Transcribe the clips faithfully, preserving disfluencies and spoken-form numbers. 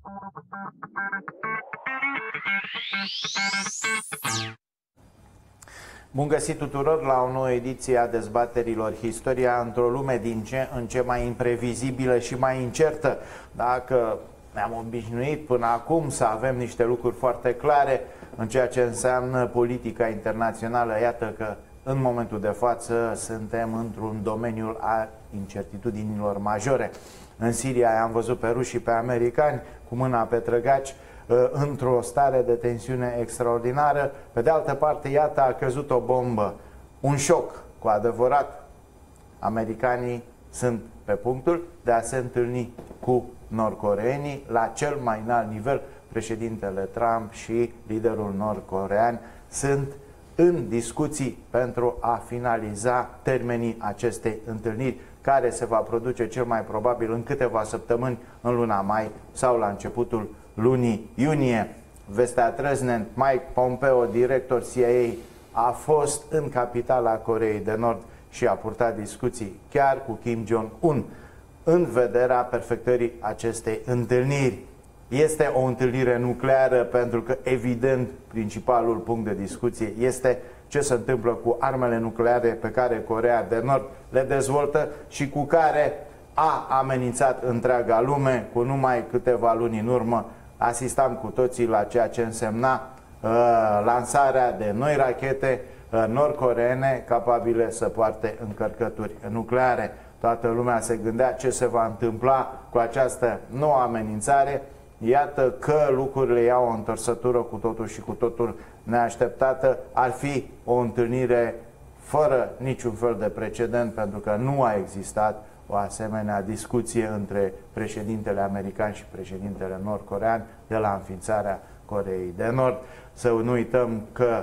Bun găsit tuturor la o nouă ediție a dezbaterilor Istoria într-o lume din ce în ce mai imprevizibilă și mai incertă. Dacă ne-am obișnuit până acum să avem niște lucruri foarte clare în ceea ce înseamnă politica internațională, iată că în momentul de față suntem într-un domeniu a incertitudinilor majore. În Siria am văzut pe ruși și pe americani cu mâna pe trăgaci într-o stare de tensiune extraordinară. Pe de altă parte, iată, a căzut o bombă, un șoc cu adevărat. Americanii sunt pe punctul de a se întâlni cu nordcoreenii la cel mai înalt nivel. Președintele Trump și liderul nordcorean sunt în discuții pentru a finaliza termenii acestei întâlniri, care se va produce cel mai probabil în câteva săptămâni, în luna mai sau la începutul lunii iunie. Vestea trăznent, Mike Pompeo, director C I A, a fost în capitala Coreei de Nord și a purtat discuții chiar cu Kim Jong-un în vederea perfectării acestei întâlniri. Este o întâlnire nucleară pentru că, evident, principalul punct de discuție este ce se întâmplă cu armele nucleare pe care Coreea de Nord le dezvoltă și cu care a amenințat întreaga lume. Cu numai câteva luni în urmă asistam cu toții la ceea ce însemna uh, lansarea de noi rachete uh, nord-coreene capabile să poarte încărcături nucleare. Toată lumea se gândea ce se va întâmpla cu această nouă amenințare. Iată că lucrurile iau o întorsătură cu totul și cu totul neașteptată. Ar fi o întâlnire fără niciun fel de precedent, pentru că nu a existat o asemenea discuție între președintele american și președintele nord-corean de la înființarea Coreei de Nord. Să nu uităm că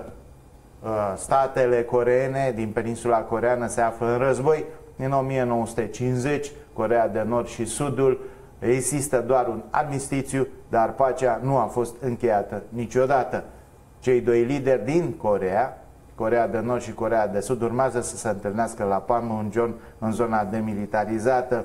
uh, statele coreene din peninsula coreeană se află în război. În o mie nouă sute cincizeci, Coreea de Nord și Sudul, există doar un armistițiu, dar pacea nu a fost încheiată niciodată. Cei doi lideri din Coreea, Coreea de Nord și Coreea de Sud, urmează să se întâlnească la Panmunjom, în zona demilitarizată,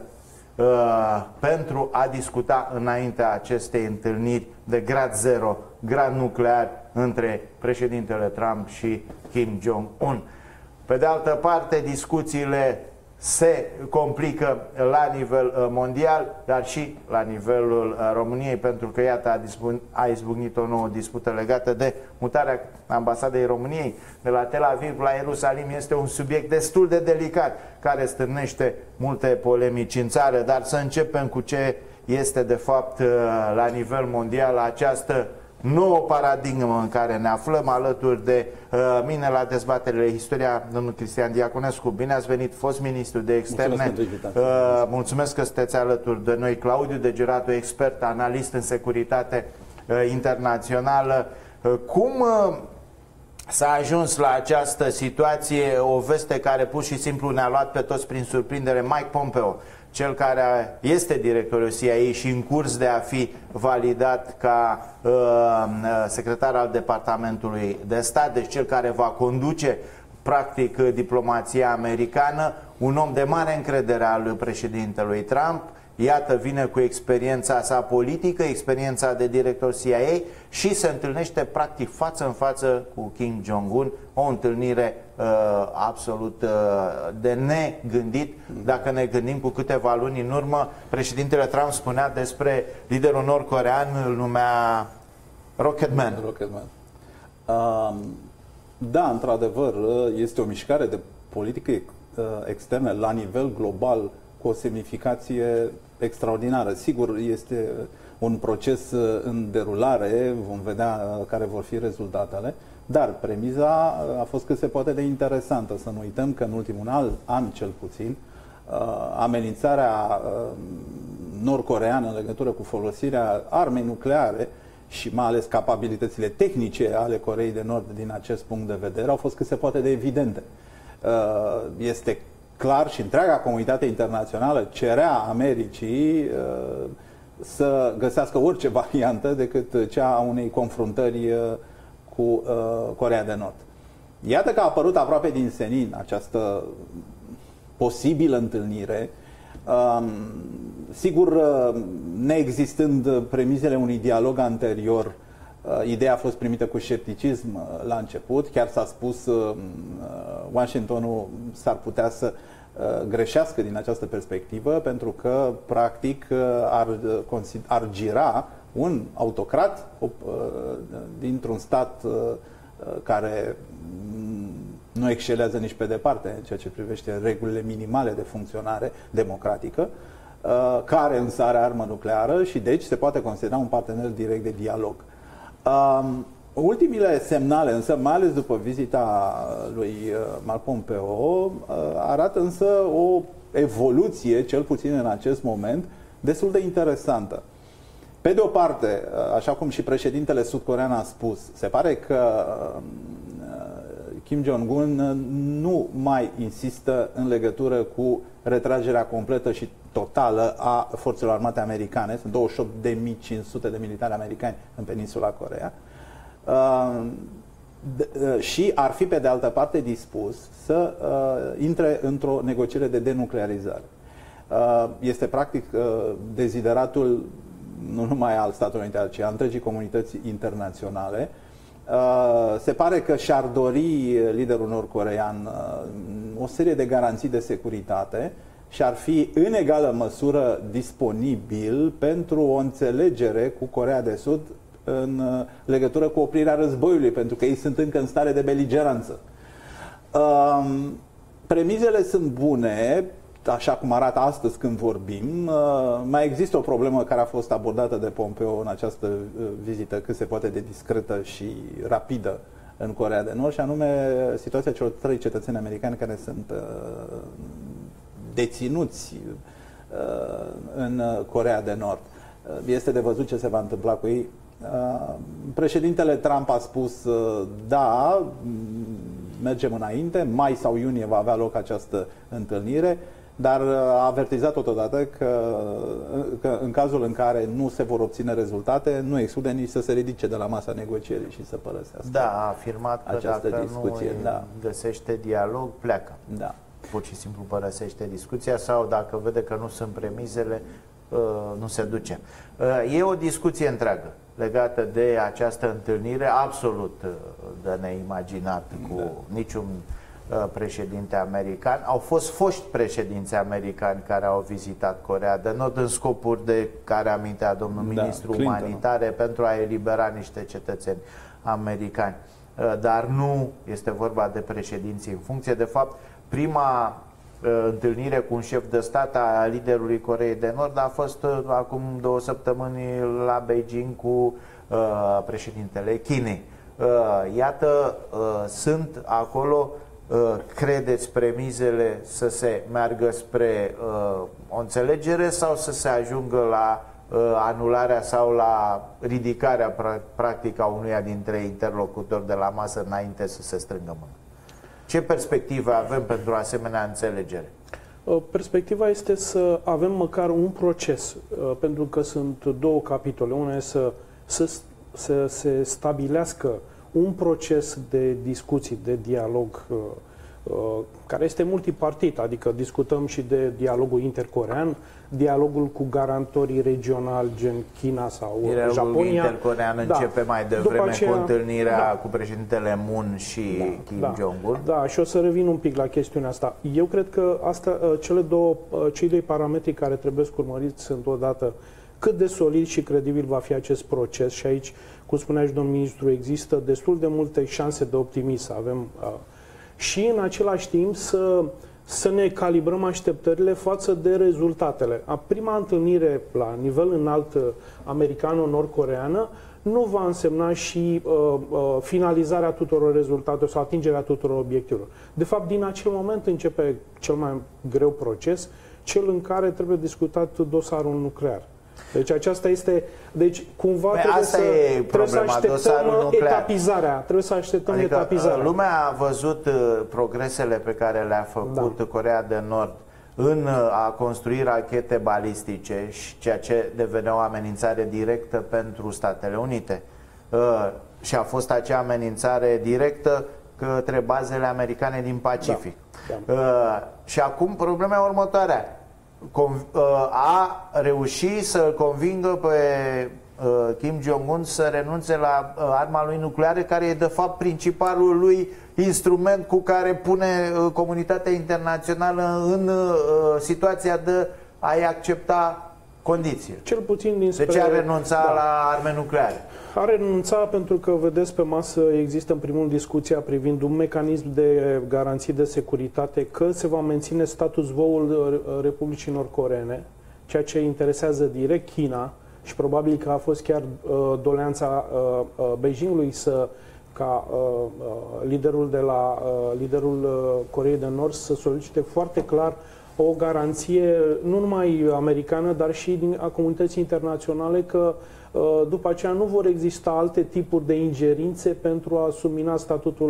uh, pentru a discuta înaintea acestei întâlniri de grad zero, grad nuclear, între președintele Trump și Kim Jong-un. Pe de altă parte, discuțiile se complică la nivel mondial, dar și la nivelul României, pentru că, iată, a izbucnit o nouă dispută legată de mutarea ambasadei României de la Tel Aviv la Ierusalim. Este un subiect destul de delicat, care stârnește multe polemici în țară, dar să începem cu ce este, de fapt, la nivel mondial această nouă paradigmă în care ne aflăm. Alături de uh, mine la dezbaterile Istoria, domnul Cristian Diaconescu. Bine ați venit, fost ministru de externe. Mulțumesc, uh, mulțumesc că sunteți alături de noi. Claudiu Degeratu, expert, analist în securitate uh, internațională. Uh, cum uh, s-a ajuns la această situație? O veste care pur și simplu ne-a luat pe toți prin surprindere. Mike Pompeo, cel care este directorul C I A și în curs de a fi validat ca uh, secretar al Departamentului de Stat, deci cel care va conduce practic diplomația americană, un om de mare încredere al președintelui Trump. Iată, vine cu experiența sa politică, experiența de director C I A și se întâlnește practic față în față cu Kim Jong-un, o întâlnire uh, absolut uh, de negândit. Dacă ne gândim cu câteva luni în urmă, președintele Trump spunea despre liderul nord-corean, îl numea Rocketman. Rocketman. Uh, da, într-adevăr, este o mișcare de politică uh, externă la nivel global cu o semnificație extraordinară. Sigur, este un proces în derulare, vom vedea care vor fi rezultatele, dar premiza a fost cât se poate de interesantă. Să nu uităm că în ultimul an, cel puțin, amenințarea nord-coreeană în legătură cu folosirea armei nucleare și mai ales capabilitățile tehnice ale Coreei de Nord din acest punct de vedere au fost cât se poate de evidente. Este clar și întreaga comunitate internațională cerea Americii uh, să găsească orice variantă decât cea a unei confruntări uh, cu uh, Coreea de Nord. Iată că a apărut aproape din senin această posibilă întâlnire Sigur, neexistând premizele unui dialog anterior, ideea a fost primită cu scepticism la început. Chiar s-a spus, Washingtonul s-ar putea să greșească din această perspectivă, pentru că, practic, ar, ar gira un autocrat dintr-un stat care nu excelează nici pe departe în ceea ce privește regulile minimale de funcționare democratică, care însă are armă nucleară și deci se poate considera un partener direct de dialog. Ultimile semnale, însă, mai ales după vizita lui Marc Pompeo, arată însă o evoluție, cel puțin în acest moment, destul de interesantă. Pe de o parte, așa cum și președintele sud-corean a spus, se pare că Kim Jong-un nu mai insistă în legătură cu retragerea completă și totală a forțelor armate americane. Sunt douăzeci și opt de mii cinci sute de militari americani în peninsula Coreea. Uh, și ar fi, pe de altă parte, dispus să uh, intre într-o negociere de denuclearizare. Uh, este, practic, uh, dezideratul nu numai al Statelor Unite, ci al întregii comunități internaționale. Uh, se pare că și-ar dori liderul nord-corean uh, o serie de garanții de securitate și ar fi în egală măsură disponibil pentru o înțelegere cu Coreea de Sud în uh, legătură cu oprirea războiului, pentru că ei sunt încă în stare de beligeranță. Uh, premizele sunt bune, așa cum arată astăzi când vorbim. Mai există o problemă care a fost abordată de Pompeo în această vizită cât se poate de discretă și rapidă în Coreea de Nord, și anume situația celor trei cetățeni americani care sunt deținuți în Coreea de Nord. Este de văzut ce se va întâmpla cu ei. Președintele Trump a spus da, mergem înainte, mai sau iunie va avea loc această întâlnire, dar a avertizat totodată că, că în cazul în care nu se vor obține rezultate, nu exclude nici să se ridice de la masa negocierii și să părăsească. Da, a afirmat că această dacă discuție, nu da. găsește dialog, pleacă. Da. Pur și simplu părăsește discuția, sau dacă vede că nu sunt premizele, nu se duce. E o discuție întreagă legată de această întâlnire absolut de neimaginat cu da. niciun președinte american. Au fost foști președinți americani care au vizitat Coreea de Nord în scopuri de care amintea domnul da, ministru Clinton. umanitare, pentru a elibera niște cetățeni americani. Dar nu este vorba de președinții în funcție. De fapt, prima întâlnire cu un șef de stat a liderului Coreei de Nord a fost acum două săptămâni la Beijing cu uh, președintele Chinei. Uh, iată, uh, sunt acolo, uh, credeți, premizele să se meargă spre uh, o înțelegere sau să se ajungă la uh, anularea sau la ridicarea practică a unuia dintre interlocutori de la masă înainte să se strângă mâna? Ce perspectivă avem pentru asemenea înțelegere? Perspectiva este să avem măcar un proces, pentru că sunt două capitole. Una este să, să, să se stabilească un proces de discuții, de dialog, care este multipartit, adică discutăm și de dialogul intercorean, dialogul cu garantorii regionali, gen China sau dialogul Japonia. Dialogul intercorean da. începe mai devreme aceea, cu întâlnirea da. cu președintele Moon și da, Kim da. Jong-un. Da, și o să revin un pic la chestiunea asta. Eu cred că asta, cele două, cei doi parametri care trebuie să urmăriți sunt odată cât de solid și credibil va fi acest proces, și aici, cum spunea și domnul ministru, există destul de multe șanse de optimism. Avem și în același timp să, să ne calibrăm așteptările față de rezultatele. A prima întâlnire la nivel înalt americano-nord-coreană nu va însemna și uh, uh, finalizarea tuturor rezultatelor sau atingerea tuturor obiectivelor. De fapt, din acel moment începe cel mai greu proces, cel în care trebuie discutat dosarul nuclear. Deci aceasta este, deci cumva Băi, trebuie, asta să, e trebuie să așteptăm etapizarea, trebuie să așteptăm adică, etapizarea. Lumea a văzut progresele pe care le-a făcut da. Coreea de Nord în a construi rachete balistice, și ceea ce devenea o amenințare directă pentru Statele Unite. Și a fost acea amenințare directă către bazele americane din Pacific. Da. Da. Și acum problema e următoarea. a reușit să-l convingă pe Kim Jong-un să renunțe la arma lui nucleară, care e de fapt principalul lui instrument cu care pune comunitatea internațională în situația de a-i accepta condiții. Cel puțin dinspre... De ce a renunțat da. la arme nucleare? A renunțat pentru că, vedeți, pe masă există în primul discuția privind un mecanism de garanții de securitate, că se va menține status quo-ul Republicii Nord-Coreene, ceea ce interesează direct China și probabil că a fost chiar uh, doleanța uh, uh, Beijingului să ca uh, uh, liderul de la uh, liderul uh, Coreei de Nord să solicite foarte clar o garanție nu numai americană, dar și din, a comunității internaționale că uh, după aceea nu vor exista alte tipuri de ingerințe pentru a submina statutul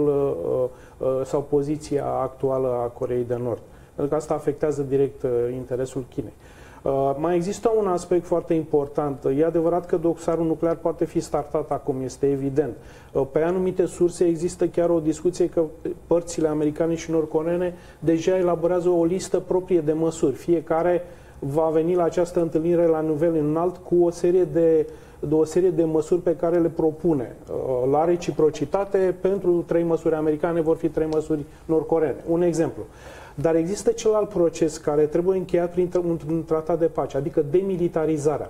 uh, uh, sau poziția actuală a Coreei de Nord. Pentru că asta afectează direct uh, interesul Chinei. Uh, mai există un aspect foarte important. E adevărat că dosarul nuclear poate fi startat acum, este evident. Uh, pe anumite surse există chiar o discuție că părțile americane și nord-coreene deja elaborează o listă proprie de măsuri. Fiecare va veni la această întâlnire la nivel înalt cu o serie de, de, o serie de măsuri pe care le propune. Uh, la reciprocitate, pentru trei măsuri americane vor fi trei măsuri nord-coreene. Un exemplu. Dar există celălalt proces care trebuie încheiat prin un tratat de pace, adică demilitarizarea.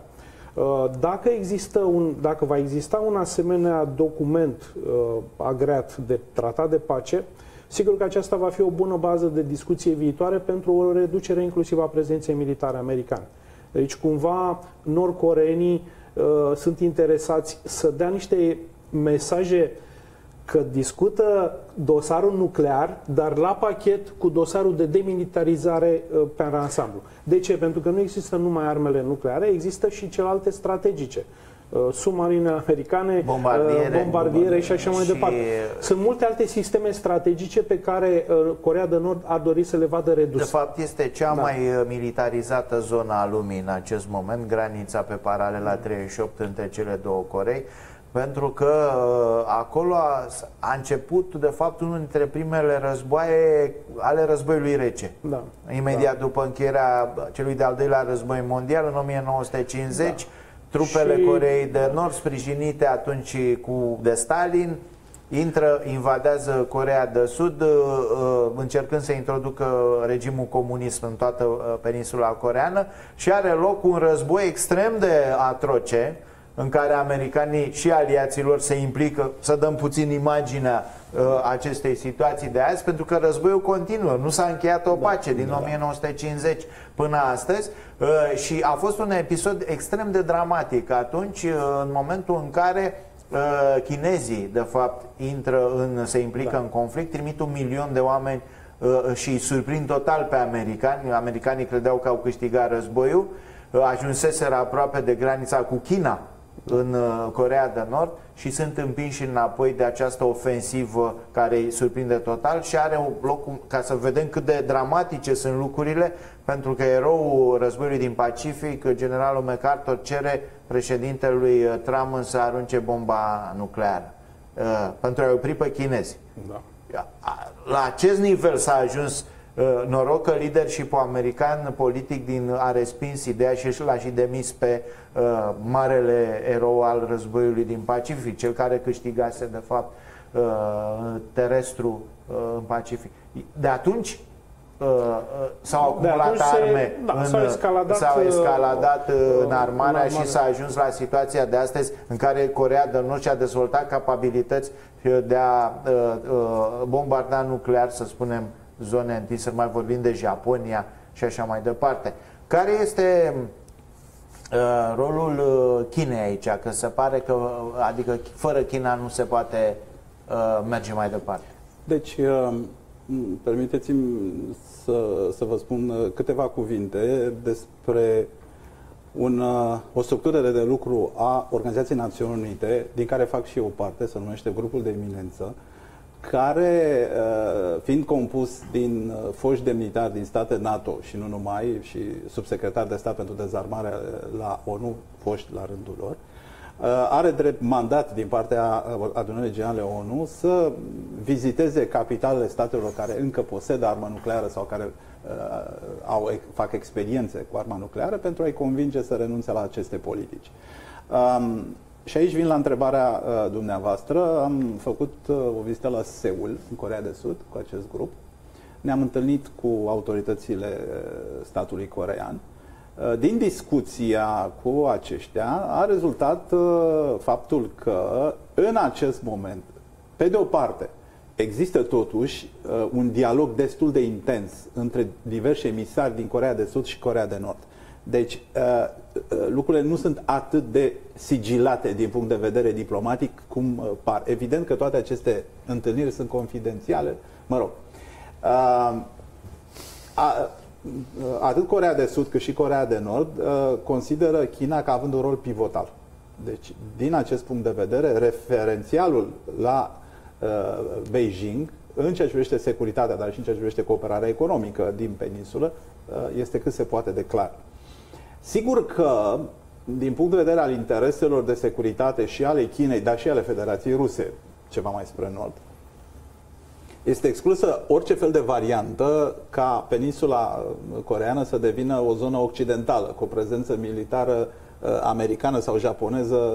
Dacă, există un, dacă va exista un asemenea document agreat de tratat de pace, sigur că aceasta va fi o bună bază de discuție viitoare pentru o reducere inclusiv a prezenței militare americane. Deci, cumva, nord-coreenii uh, sunt interesați să dea niște mesaje că discută dosarul nuclear, dar la pachet cu dosarul de demilitarizare uh, pe ansamblu. De ce? Pentru că nu există numai armele nucleare, există și celelalte strategice. Uh, submarine americane, bombardiere, uh, bombardiere și așa mai și... departe. Sunt multe alte sisteme strategice pe care uh, Coreea de Nord ar dori să le vadă reduse. De fapt, este cea da. mai militarizată zonă a lumii în acest moment, granița pe paralela treizeci și opt între cele două Corei, pentru că uh, acolo a, a început, de fapt, unul dintre primele războaie ale războiului rece. Da. Imediat da. după încheierea celui de-al doilea război mondial, în o mie nouă sute cincizeci, da. trupele și... Coreei de Nord, sprijinite atunci cu de Stalin, intră, invadează Coreea de Sud, uh, încercând să introducă regimul comunist în toată uh, peninsula coreeană, și are loc un război extrem de atroce, în care americanii și aliații lor se implică, să dăm puțin imaginea uh, acestei situații de azi, pentru că războiul continuă, nu s-a încheiat o pace da, din da. o mie nouă sute cincizeci până astăzi uh, și a fost un episod extrem de dramatic atunci, uh, în momentul în care uh, chinezii, de fapt, intră în, se implică da. în conflict, trimit un milion de oameni uh, și îi surprind total pe americani. Americanii credeau că au câștigat războiul, uh, ajunseseră aproape de granița cu China, în Coreea de Nord, și sunt împinși înapoi de această ofensivă care îi surprinde total și are un loc, ca să vedem cât de dramatice sunt lucrurile, pentru că eroul războiului din Pacific, generalul MacArthur, cere președintelui Trump să arunce bomba nucleară uh, pentru a-i opri pe chinezi. Da. La acest nivel s-a ajuns. Uh, noroc că leadership-ul american politic din, a respins ideea și l-a și demis pe uh, marele erou al războiului din Pacific, cel care câștigase de fapt uh, terestru uh, în Pacific. De atunci uh, uh, s-au acumulat arme, da, s-au escaladat, s-au escaladat uh, în armarea și s-a ajuns la situația de astăzi în care Coreea de Nord și-a dezvoltat capabilități de a uh, uh, bombarda nuclear, să spunem, zone întinse, mai vorbim de Japonia și așa mai departe. Care este uh, rolul uh, Chinei aici? Că se pare că, adică fără China nu se poate uh, merge mai departe. Deci, uh, permiteți-mi să, să vă spun câteva cuvinte despre un, uh, o structură de lucru a Organizației Națiunilor Unite, din care fac și eu parte, se numește Grupul de Eminență, care, fiind compus din foști demnitari din state NATO și nu numai, și subsecretari de stat pentru dezarmare la ONU, foști la rândul lor, are drept mandat din partea Adunării Generale ONU să viziteze capitalele statelor care încă posedă armă nucleară sau care uh, au, fac experiențe cu arma nucleară pentru a-i convinge să renunțe la aceste politici. Um, și aici vin la întrebarea uh, dumneavoastră. Am făcut uh, o vizită la Seul, în Coreea de Sud, cu acest grup. Ne-am întâlnit cu autoritățile statului coreean. Din discuția cu aceștia a rezultat faptul că în acest moment, pe de o parte, există totuși un dialog destul de intens între diversi emisari din Coreea de Sud și Coreea de Nord. Deci lucrurile nu sunt atât de sigilate din punct de vedere diplomatic cum par. Evident că toate aceste întâlniri sunt confidențiale. Mă rog, atât Coreea de Sud cât și Coreea de Nord consideră China ca având un rol pivotal. Deci, din acest punct de vedere, referențialul la Beijing, în ceea ce privește securitatea, dar și în ceea ce privește cooperarea economică din peninsulă, este cât se poate de clar. Sigur că, din punct de vedere al intereselor de securitate și ale Chinei, dar și ale Federației Ruse, ceva mai spre nord, este exclusă orice fel de variantă ca peninsula coreeană să devină o zonă occidentală, cu o prezență militară americană sau japoneză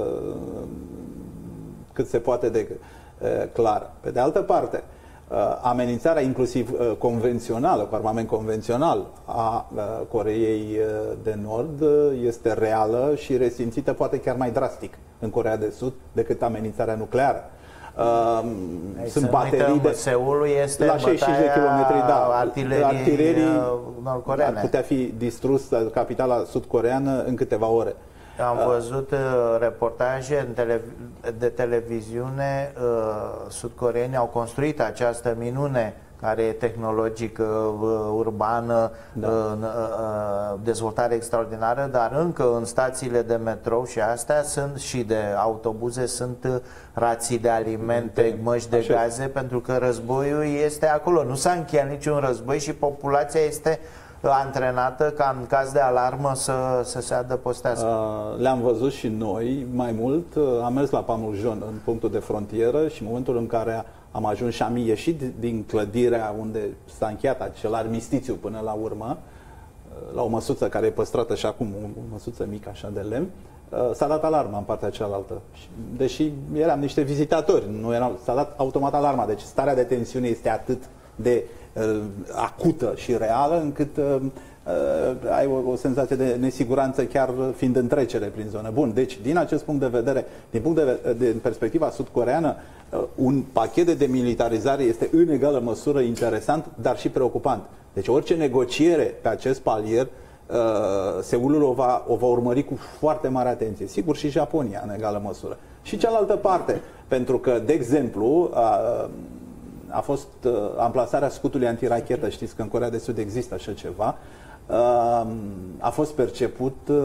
cât se poate de clar. Pe de altă parte, amenințarea inclusiv convențională, cu armament convențional a Coreei de Nord este reală și resimțită poate chiar mai drastic în Coreea de Sud decât amenințarea nucleară. Uh, sunt baterii de Seulul este la șaizeci și cinci de kilometri, da, artilerii, artilerii nord-coreene. Ar putea fi distrus capitala sud-coreeană în câteva ore. Am văzut uh, reportaje tele de televiziune, uh, sud-coreeni au construit această minune care e tehnologică, uh, urbană, da. uh, uh, dezvoltare extraordinară, dar încă în stațiile de metrou și astea sunt și de autobuze, sunt rații de alimente, de, măști de gaze, e. Pentru că războiul este acolo. Nu s-a încheiat niciun război și populația este antrenată ca în caz de alarmă să, să se adăpostească. Le-am văzut și noi, mai mult, am mers la Panmunjom, în punctul de frontieră, și în momentul în care am ajuns și am ieșit din clădirea unde s-a încheiat acel armistițiu până la urmă, la o măsuță care e păstrată și acum, o măsuță mică așa de lemn, s-a dat alarma în partea cealaltă. Deși eram niște vizitatori, nu erau, s-a dat automat alarma, deci starea de tensiune este atât de uh, acută și reală încât uh, uh, ai o, o senzație de nesiguranță chiar fiind în trecere prin zonă. Bun, deci din acest punct de vedere, din punct de, de perspectiva sud-coreeană, uh, un pachet de demilitarizare este în egală măsură interesant, dar și preocupant. Deci orice negociere pe acest palier, uh, Seulul o va, o va urmări cu foarte mare atenție. Sigur și Japonia în egală măsură. Și cealaltă parte, pentru că, de exemplu, uh, a fost uh, amplasarea scutului antirachetă, știți că în Coreea de Sud există așa ceva, uh, a fost perceput uh,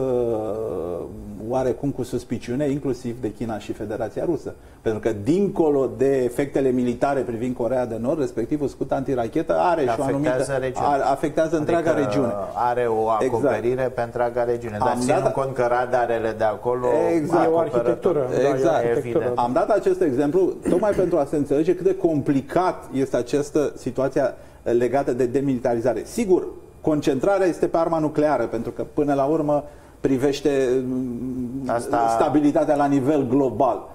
oarecum cu suspiciune, inclusiv de China și Federația Rusă. Pentru că dincolo de efectele militare privind Coreea de Nord, respectivul scut antirachetă are și o anumită... Are, afectează întreaga adică regiune. Are o acoperire exact. Pe întreaga regiune. Dar ținând cont că radarele de acolo... Exact. E o arhitectură. Exact. Da, arhitectură. Am dat acest exemplu tocmai pentru a se înțelege cât de complicat este această situație legată de demilitarizare. Sigur, concentrarea este pe arma nucleară, pentru că până la urmă privește Asta... stabilitatea la nivel global.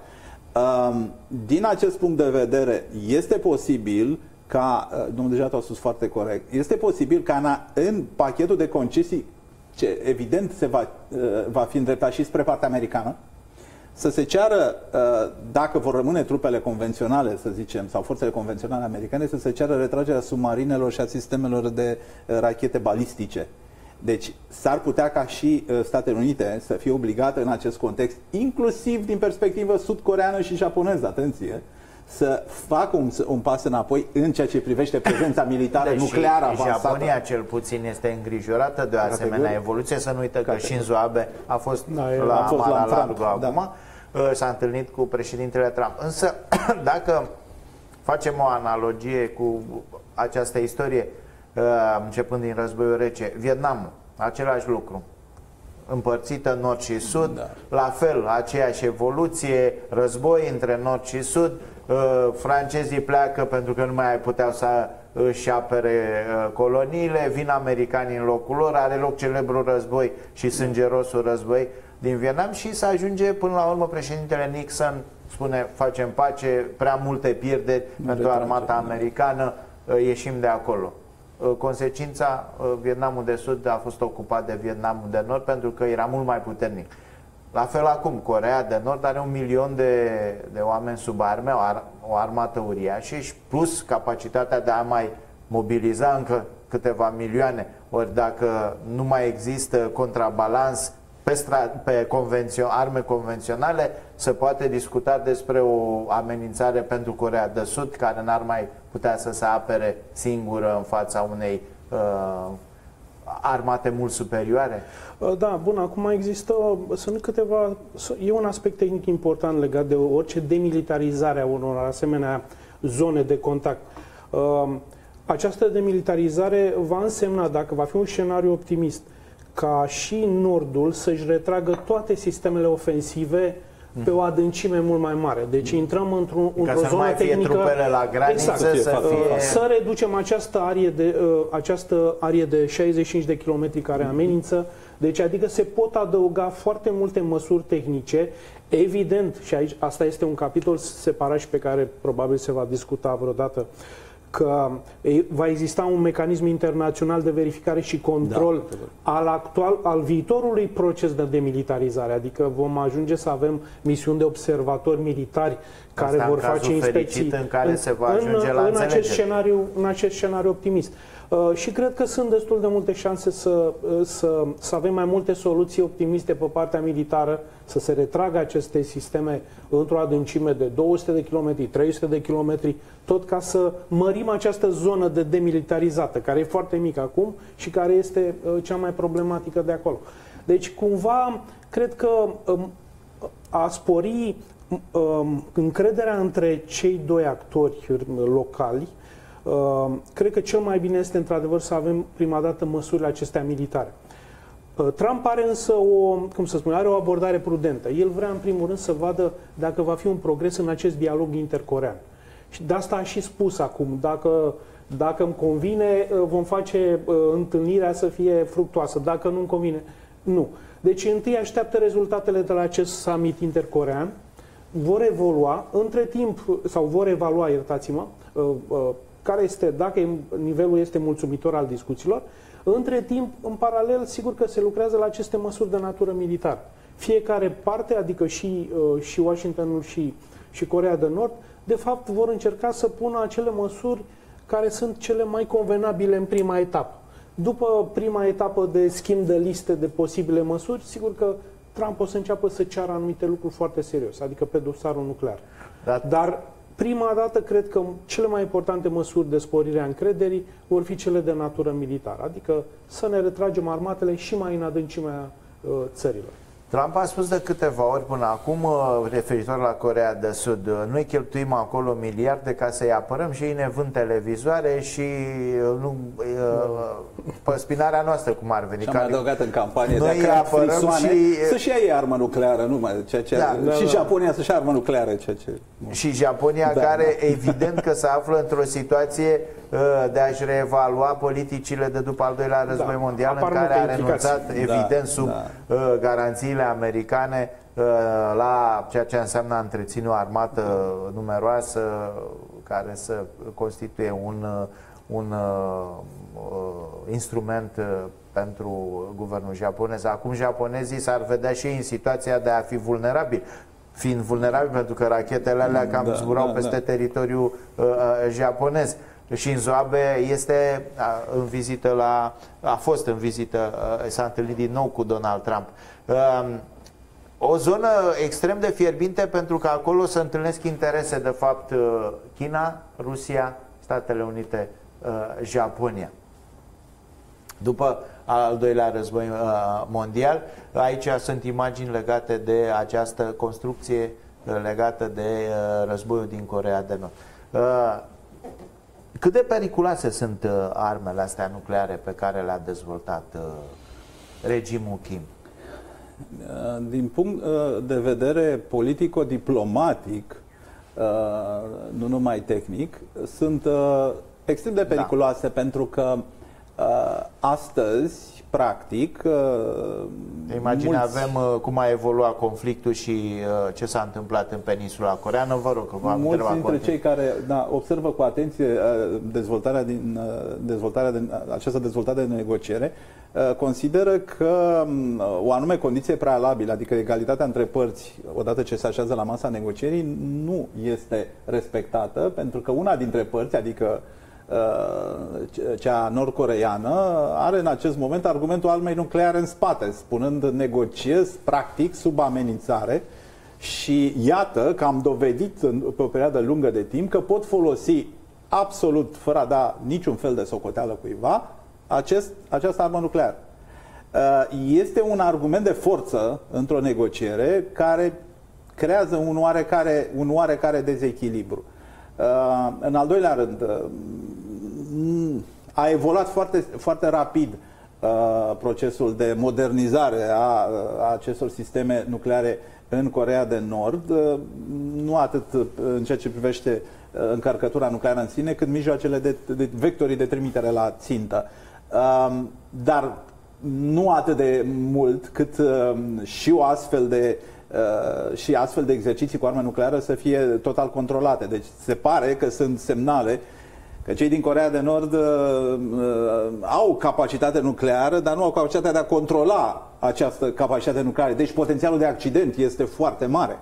Din acest punct de vedere, este posibil ca, domnul Dejato a spus foarte corect, este posibil ca în pachetul de concesii, ce evident se va, va fi îndreptat și spre partea americană, să se ceară, dacă vor rămâne trupele convenționale, să zicem, sau forțele convenționale americane, să se ceară retragerea submarinelor și a sistemelor de rachete balistice. Deci s-ar putea ca și Statele Unite să fie obligate în acest context, inclusiv din perspectivă sud-coreană și japoneză, atenție, să facă un, un pas înapoi în ceea ce privește prezența militară deci nucleară avansată. Japonia cel puțin este îngrijorată de o asemenea evoluție. Să nu uită că Shinzo Abe a fost da, la, a fost la largă acum, da. S-a întâlnit cu președintele Trump. Însă, dacă facem o analogie cu această istorie, începând din războiul rece, Vietnamul, același lucru. împărțită nord și sud, da. La fel, aceeași evoluție, război între nord și sud, francezii pleacă pentru că nu mai puteau să își apere coloniile, vin americanii în locul lor, are loc celebrul război și sângerosul război din Vietnam și se ajunge până la urmă președintele Nixon spune facem pace, prea multe pierderi pentru armata americană, ieșim de acolo. Consecința, Vietnamul de Sud a fost ocupat de Vietnamul de Nord pentru că era mult mai puternic. La fel acum, Coreea de Nord are un milion de, de oameni sub arme, o, ar, o armată uriașă și plus capacitatea de a mai mobiliza încă câteva milioane. Ori dacă nu mai există contrabalans pe, stra, pe convențio, arme convenționale, se poate discuta despre o amenințare pentru Coreea de Sud, care n-ar mai putea să se apere singură în fața unei uh, armate mult superioare? Da, bun, acum există, sunt câteva, e un aspect tehnic important legat de orice demilitarizare a unor asemenea zone de contact. Această demilitarizare va însemna, dacă va fi un scenariu optimist, ca și Nordul să-și retragă toate sistemele ofensive pe o adâncime mult mai mare. Deci intrăm într-o într zonă tehnică... trupele la graniță, exact, să fie... Să reducem această arie de, această arie de șaizeci și cinci de kilometri care amenință. Deci adică se pot adăuga foarte multe măsuri tehnice. Evident, și aici asta este un capitol separat și pe care probabil se va discuta vreodată, că va exista un mecanism internațional de verificare și control da, al, actual, al viitorului proces de demilitarizare. Adică vom ajunge să avem misiuni de observatori militari care asta vor face inspecții în care în, se va ajunge în, la în, acest scenariu, în acest scenariu optimist. Uh, și cred că sunt destul de multe șanse să, uh, să, să avem mai multe soluții optimiste pe partea militară, să se retragă aceste sisteme într-o adâncime de două sute de kilometri, trei sute de kilometri, tot ca să mărim această zonă de demilitarizată, care e foarte mică acum și care este uh, cea mai problematică de acolo. Deci, cumva, cred că um, a spori um, încrederea între cei doi actori locali, Uh, cred că cel mai bine este într-adevăr să avem prima dată măsurile acestea militare. Uh, Trump are însă o, cum să spun, are o abordare prudentă. El vrea în primul rând să vadă dacă va fi un progres în acest dialog intercorean. Și de asta a și spus acum, dacă, dacă îmi convine, uh, vom face uh, întâlnirea să fie fructuoasă, dacă nu îmi convine, nu. Deci întâi așteaptă rezultatele de la acest summit intercorean, vor evolua, între timp, sau vor evalua, iertați-mă, uh, uh, care este, dacă nivelul este mulțumitor al discuțiilor. Între timp, în paralel, sigur că se lucrează la aceste măsuri de natură militară. Fiecare parte, adică și, și Washingtonul și, și Coreea de Nord, de fapt vor încerca să pună acele măsuri care sunt cele mai convenabile în prima etapă. După prima etapă de schimb de liste de posibile măsuri, sigur că Trump o să înceapă să ceară anumite lucruri foarte serios, adică pe dosarul nuclear. Dar, Dar prima dată, cred că cele mai importante măsuri de sporire a încrederii vor fi cele de natură militară, adică să ne retragem armatele și mai în adâncimea uh, țărilor. Trump a spus de câteva ori până acum, referitor la Coreea de Sud, noi cheltuim acolo miliarde ca să-i apărăm și ei ne vând televizoare și nu, pe spinarea noastră, cum ar veni. Și am adăugat în campanie noi de a apărăm și... să-și ia ei armă nucleară, nu mai, ceea ce, da, și da, Japonia să-și ia armă nucleară. Ceea ce, și Japonia, da, care da, evident că se află într-o situație de a-și reevalua politicile de după al doilea război da, mondial, în care a renunțat, da, evident, sub da, garanțiile americane la ceea ce înseamnă a întreține o armată numeroasă care să constituie un, un uh, instrument pentru guvernul japonez. Acum japonezii s-ar vedea și în situația de a fi vulnerabili, fiind vulnerabil pentru că rachetele alea cam da, zburau da, peste da. teritoriul uh, japonez. Shinzo Abe este în vizită la, a fost în vizită, s-a întâlnit din nou cu Donald Trump. O zonă extrem de fierbinte pentru că acolo se întâlnesc interese, de fapt, China, Rusia, Statele Unite, Japonia. După al doilea război mondial, aici sunt imagini legate de această construcție legată de războiul din Coreea de Nord. Cât de periculoase sunt armele astea nucleare pe care le-a dezvoltat regimul Kim? Din punct de vedere politico-diplomatic, nu numai tehnic, sunt extrem de periculoase, da. Pentru că astăzi, practic, imagine mulți... avem cum a evoluat conflictul și ce s-a întâmplat în peninsula coreeană. Vă rog, că v-am mulți dintre continuu. cei care da, observă cu atenție dezvoltarea din dezvoltarea de, această dezvoltare de negociere consideră că o anume condiție prealabilă, adică egalitatea între părți, odată ce se așează la masa negocierii, nu este respectată, pentru că una dintre părți, adică cea nord-coreeană, are în acest moment argumentul armei nucleare în spate, spunând negociez practic sub amenințare și iată că am dovedit pe o perioadă lungă de timp că pot folosi absolut fără a da niciun fel de socoteală cuiva acest, această armă nucleară. Este un argument de forță într-o negociere care creează un oarecare, un oarecare dezechilibru. În al doilea rând, a evoluat foarte, foarte rapid procesul de modernizare a, a acestor sisteme nucleare în Coreea de Nord, nu atât în ceea ce privește încărcătura nucleară în sine, cât mijloacele de, de vectorii de trimitere la țintă. Dar nu atât de mult cât și o astfel de Uh, și astfel de exerciții cu armă nucleară să fie total controlate. Deci se pare că sunt semnale că cei din Coreea de Nord uh, uh, au capacitate nucleară, dar nu au capacitatea de a controla această capacitate nucleară. Deci potențialul de accident este foarte mare.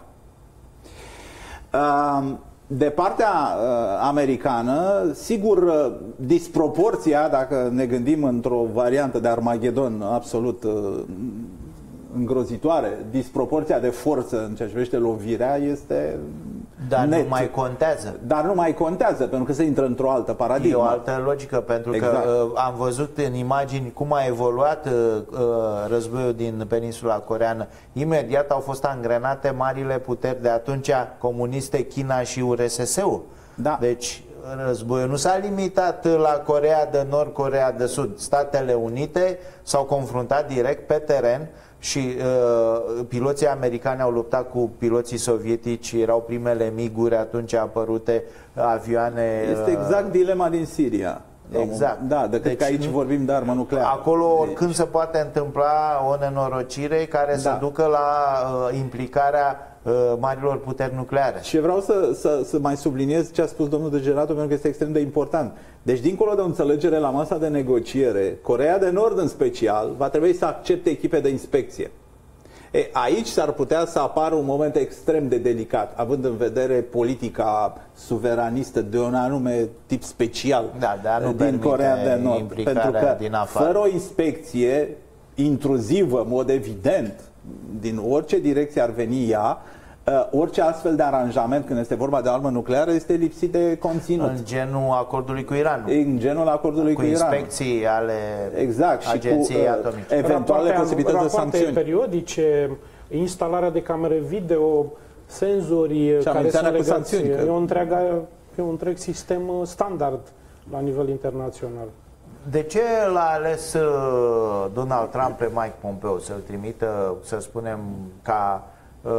Uh, de partea uh, americană, sigur, uh, disproporția, dacă ne gândim într-o variantă de Armagedon absolut uh, îngrozitoare, disproporția de forță în ceea ce privește lovirea este Dar net. nu mai contează. Dar nu mai contează, pentru că se intră într-o altă paradigmă. E o altă logică, pentru exact. că uh, am văzut în imagini cum a evoluat uh, uh, războiul din peninsula coreeană. Imediat au fost angrenate marile puteri de atunci comuniste, China și U R S S-ul. Da. Deci războiul nu s-a limitat la Coreea de Nord, Coreea de Sud. Statele Unite s-au confruntat direct pe teren și uh, piloții americani au luptat cu piloții sovietici, erau primele miguri atunci apărute, avioane... Este exact dilema din Siria. Exact. Da, decât deci, că aici vorbim de armă nucleară. Acolo oricând se poate întâmpla o nenorocire care da. să ducă la uh, implicarea uh, marilor puteri nucleare. Și vreau să, să, să mai subliniez ce a spus domnul Degeratu, pentru că este extrem de important. Deci, dincolo de o înțelegere la masa de negociere, Coreea de Nord în special va trebui să accepte echipe de inspecție. E, aici s-ar putea să apară un moment extrem de delicat, având în vedere politica suveranistă de un anume tip special da, de din Coreea de Nord. Pentru că din afară. Fără o inspecție intruzivă, în mod evident, din orice direcție ar veni ea, orice astfel de aranjament, când este vorba de armă nucleară, este lipsit de conținut. În genul acordului cu Iranul. În genul acordului cu, cu Iranul. Cu inspecții ale exact, Agenției și cu, atomice. Eventuale posibilități de sancțiuni. periodice, instalarea de camere video, senzori care sunt legați. E, o întreagă, e un întreg sistem standard la nivel internațional. De ce l-a ales Donald Trump pe Mike Pompeo să-l trimită, să spunem, ca uh,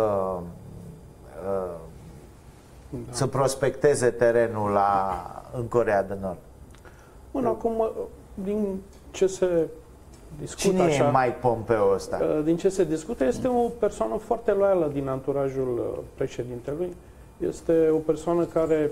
uh, da. să prospecteze terenul la, în Coreea de Nord? Bun, acum, din ce se discută Cine așa, e Mike Pompeo ăsta? Din ce se discută, este o persoană foarte loială din anturajul președintelui. Este o persoană care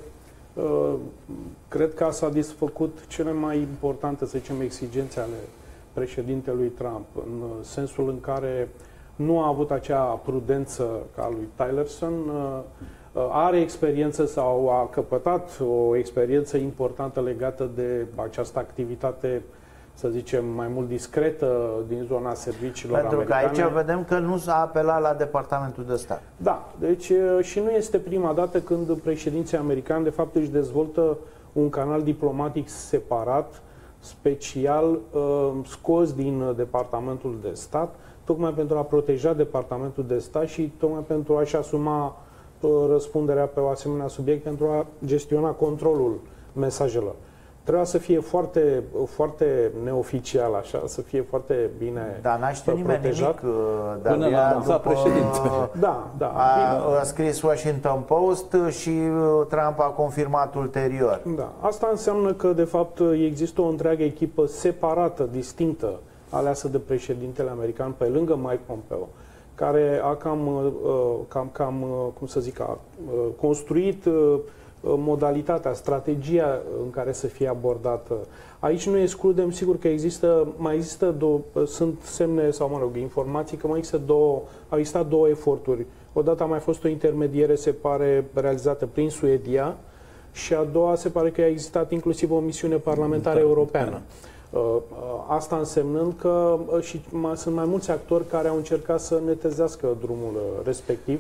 cred că a satisfăcut cele mai importante, să zicem, exigențe ale președintelui Trump, în sensul în care nu a avut acea prudență ca lui Tillerson, are experiență sau a căpătat o experiență importantă legată de această activitate, să zicem, mai mult discretă din zona serviciilor Pentru americane. Pentru că aici vedem că nu s-a apelat la Departamentul de Stat. Da, deci și nu este prima dată când președinții americani de fapt își dezvoltă un canal diplomatic separat, special, scos din Departamentul de Stat, tocmai pentru a proteja Departamentul de Stat și tocmai pentru a-și asuma răspunderea pe o asemenea subiect, pentru a gestiona controlul mesajelor. Trebuia să fie foarte, foarte neoficial, așa, să fie foarte bine Dar n-a știut nimeni nimic. Până l-a anunțat președinte. Da, da. A, a scris Washington Post și Trump a confirmat ulterior. Da. Asta înseamnă că, de fapt, există o întreagă echipă separată, distinctă, aleasă de președintele american, pe lângă Mike Pompeo, care a cam, cam, cam cum să zic, a construit modalitatea, strategia în care să fie abordată. Aici nu excludem, sigur că există, mai există două, sunt semne sau, mă rog, informații că mai există două, au existat două eforturi. Odată a mai fost o intermediere, se pare, realizată prin Suedia și a doua se pare că a existat inclusiv o misiune parlamentară europeană. Asta însemnând că și sunt mai mulți actori care au încercat să netezească drumul respectiv.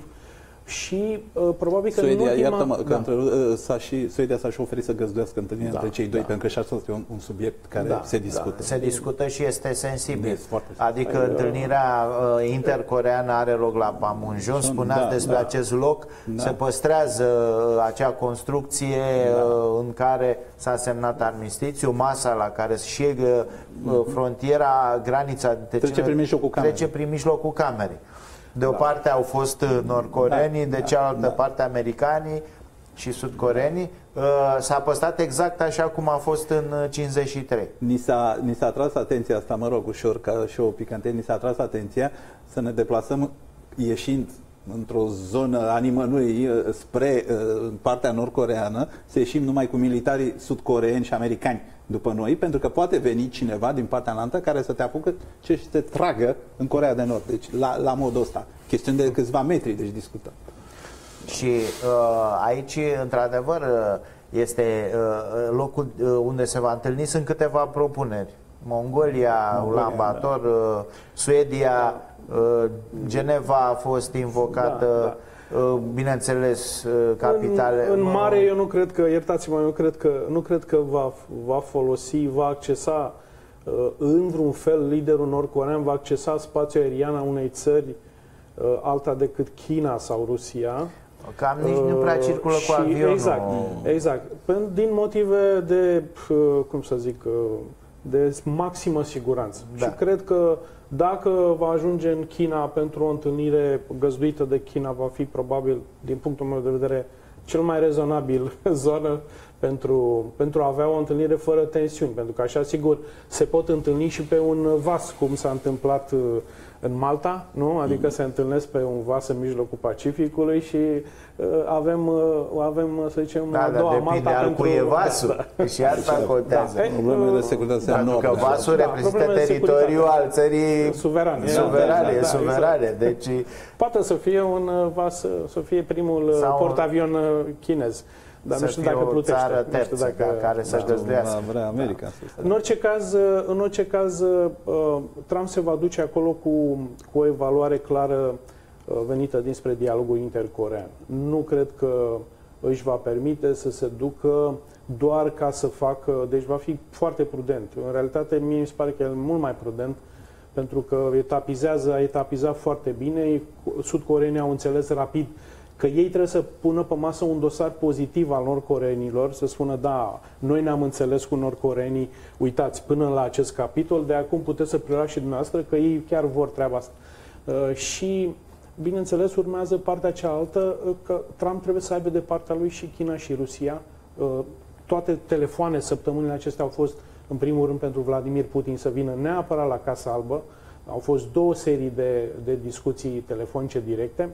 Și uh, probabil că Suedia, în ultima... iartă-mă, da. că s-a și, Suedia s-a și oferit să găzduiască întâlnirea da, între cei doi, da. pentru că și asta este un, un subiect care da, se discută. Da. Se discută și este sensibil. Este foarte adică sensibil. întâlnirea uh, intercoreană are loc la Panmunjom. Spuneați da, despre da. acest loc. Da. Se păstrează uh, acea construcție da. uh, în care s-a semnat armistițiu, masa la care și uh, frontiera, granița de trece prin mijlocul camerei. Trece prin mijlocul camerei. De o da. parte au fost nordcoreenii, da. de cealaltă da. parte americanii și sudcoreenii. S-a păstrat exact așa cum a fost în cincizeci și trei. Ni s-a, ni s-a atras atenția asta, mă rog, ușor, ca și o picante, ni s-a atras atenția să ne deplasăm ieșind într-o zonă a nimănui spre uh, partea nord-coreeană, să ieșim numai cu militarii sud-coreeni și americani după noi, pentru că poate veni cineva din partea înaltă care să te apucă ce și te tragă în Coreea de Nord. Deci la, la modul ăsta. Chestiuni de câțiva metri, deci discutăm. Și uh, aici, într-adevăr, este uh, locul unde se va întâlni. Sunt câteva propuneri. Mongolia, Mongolia Ulaanbaatar, da. uh, Suedia, uh, Geneva a fost invocată, da, da. bineînțeles, capitale. În, în mare, eu nu cred că, iertați-mă, eu cred că, nu cred că va, va folosi, va accesa în vreun fel liderul nord-corean, va accesa spațiul aerian a unei țări alta decât China sau Rusia. Cam nici nu prea circulă cu avionul. Exact, exact. Din motive de, cum să zic, de maximă siguranță. Da. Și cred că dacă va ajunge în China pentru o întâlnire găzduită de China, va fi probabil, din punctul meu de vedere, cel mai rezonabil zonă pentru, pentru a avea o întâlnire fără tensiuni. Pentru că așa, sigur, se pot întâlni și pe un vas, cum s-a întâmplat în Malta, nu? Adică mm. se întâlnesc pe un vas în mijlocul Pacificului și uh, avem, uh, avem, să zicem, da, a doua da, Malta pentru... cu e vasul. Da. Și asta contează. Da. Problemele de securitate pentru că vasul da, reprezintă teritoriul al țării suverane. Suverane, da, da, suverane. Exact. Deci... Poate să fie un vas, să fie primul sau portavion chinez. Dar nu știu dacă plutește. Țară terță, nu știu dacă, care să găzduiască. Vrea America. Da. În orice caz, în orice caz, Trump se va duce acolo cu, cu o evaluare clară venită dinspre dialogul intercorean. Nu cred că își va permite să se ducă doar ca să facă... Deci va fi foarte prudent. În realitate, mie mi se pare că e mult mai prudent pentru că etapizează, a etapizat foarte bine. Sud-coreenii au înțeles rapid că ei trebuie să pună pe masă un dosar pozitiv al nord-coreenilor, să spună, da, noi ne-am înțeles cu nord-coreenii, uitați, până la acest capitol, de acum puteți să preluați și dumneavoastră că ei chiar vor treaba asta. Uh, și, bineînțeles, urmează partea cealaltă, uh, că Trump trebuie să aibă de partea lui și China și Rusia. Uh, toate telefoane săptămânile acestea au fost, în primul rând, pentru Vladimir Putin să vină neapărat la Casa Albă. Au fost două serii de, de discuții telefonice directe.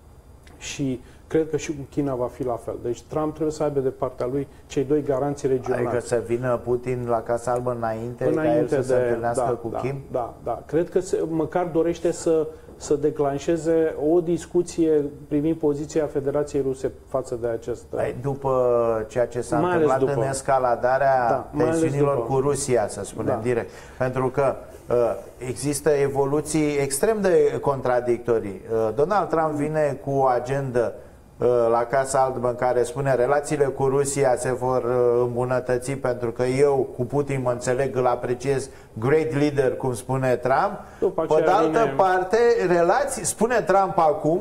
Și cred că și cu China va fi la fel. Deci Trump trebuie să aibă de partea lui cei doi garanții regionali. Adică să vină Putin la Casa Albă înainte, înainte ca el să de, se întâlnească da, cu da, Kim? Da, da. Cred că se, măcar dorește să, să declanșeze o discuție privind poziția Federației Ruse față de acest... După ceea ce s-a întâmplat după. în escaladarea da, tensiunilor cu Rusia, să spunem da. direct. Pentru că există evoluții extrem de contradictorii. Donald Trump vine cu o agendă la Casa Albă în care spune relațiile cu Rusia se vor îmbunătăți pentru că eu cu Putin mă înțeleg, îl apreciez, great leader, cum spune Trump. După Pe de altă vine... parte, relații, spune Trump acum,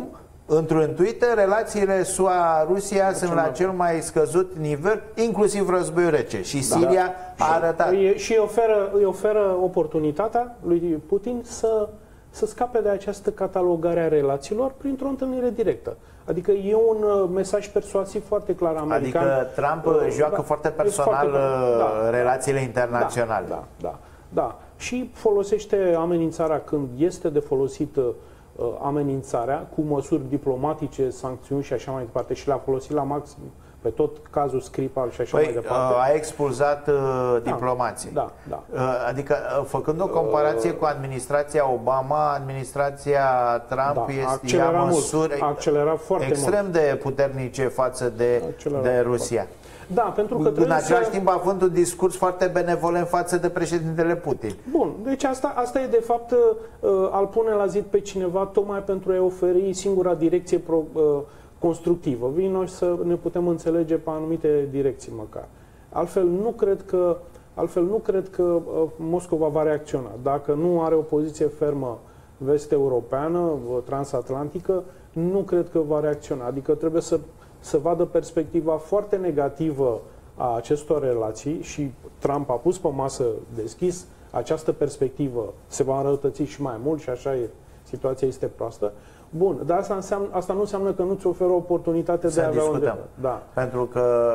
într-un Twitter, relațiile S U A-Rusia sunt la cel mai scăzut nivel, inclusiv războiul rece. Și Siria da. a arătat. Și, și îi, oferă, îi oferă oportunitatea lui Putin să, să scape de această catalogare a relațiilor printr-o întâlnire directă. Adică e un mesaj persuasiv foarte clar american. Adică Trump uh, joacă da, foarte personal foarte, da, relațiile internaționale. Da, da, da, da. Și folosește amenințarea când este de folosit uh, amenințarea cu măsuri diplomatice, sancțiuni și așa mai departe. Și l-a folosit la maxim pe tot cazul Skripal și așa păi, mai departe. A expulzat uh, da, diplomații. Da, da. Uh, adică, uh, făcând o comparație uh, cu administrația Obama, administrația Trump da, este ia măsuri extrem mult. de puternice față de, de Rusia. Da, pentru că în același să... timp având un discurs foarte benevolent față de președintele Putin. Bun, deci asta, asta e de fapt al pune la zid pe cineva tocmai pentru a-i oferi singura direcție pro, constructivă. Vino și să ne putem înțelege pe anumite direcții măcar. Altfel nu cred că, altfel nu cred că Moscova va reacționa. Dacă nu are o poziție fermă vest-europeană, transatlantică, nu cred că va reacționa. Adică trebuie să să vadă perspectiva foarte negativă a acestor relații și Trump a pus pe masă deschis această perspectivă se va înrăutăți și mai mult și așa e, situația este proastă. Bun, dar asta, înseamnă, asta nu înseamnă că nu-ți oferă oportunitate să de a avea discutăm. Un da. Pentru că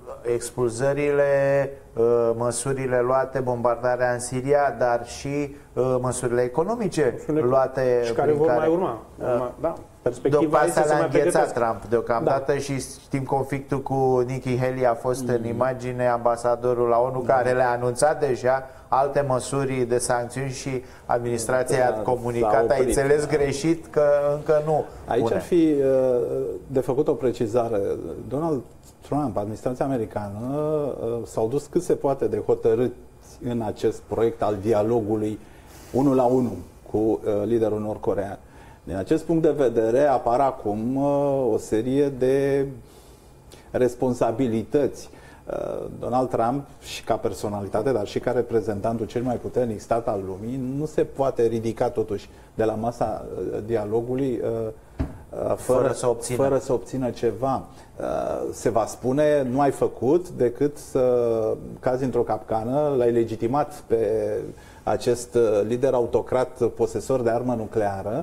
expulzările, măsurile luate, bombardarea în Siria, dar și măsurile economice măsurile luate și care vor care, mai urma. urma da. Perspectiva este să mai înghețat Trump deocamdată da. și știm conflictul cu Nikki Haley a fost mm. în imagine, ambasadorul la ONU, da. care le-a anunțat deja alte măsuri de sancțiuni și administrația da, a comunicat, a înțeles greșit că încă nu. Aici pune. ar fi de făcut o precizare. Donald Trump, administrația americană, s-au dus cât se poate de hotărât în acest proiect al dialogului unul la unul cu liderul nord-coreean. Din acest punct de vedere apar acum uh, o serie de responsabilități. Uh, Donald Trump, și ca personalitate, dar și ca reprezentantul cel mai puternic stat al lumii, nu se poate ridica totuși de la masa uh, dialogului uh, uh, fără, fără, să obțină. fără să obțină ceva. Uh, se va spune, nu ai făcut decât să cazi într-o capcană, l-ai legitimat pe acest uh, lider autocrat posesor de armă nucleară.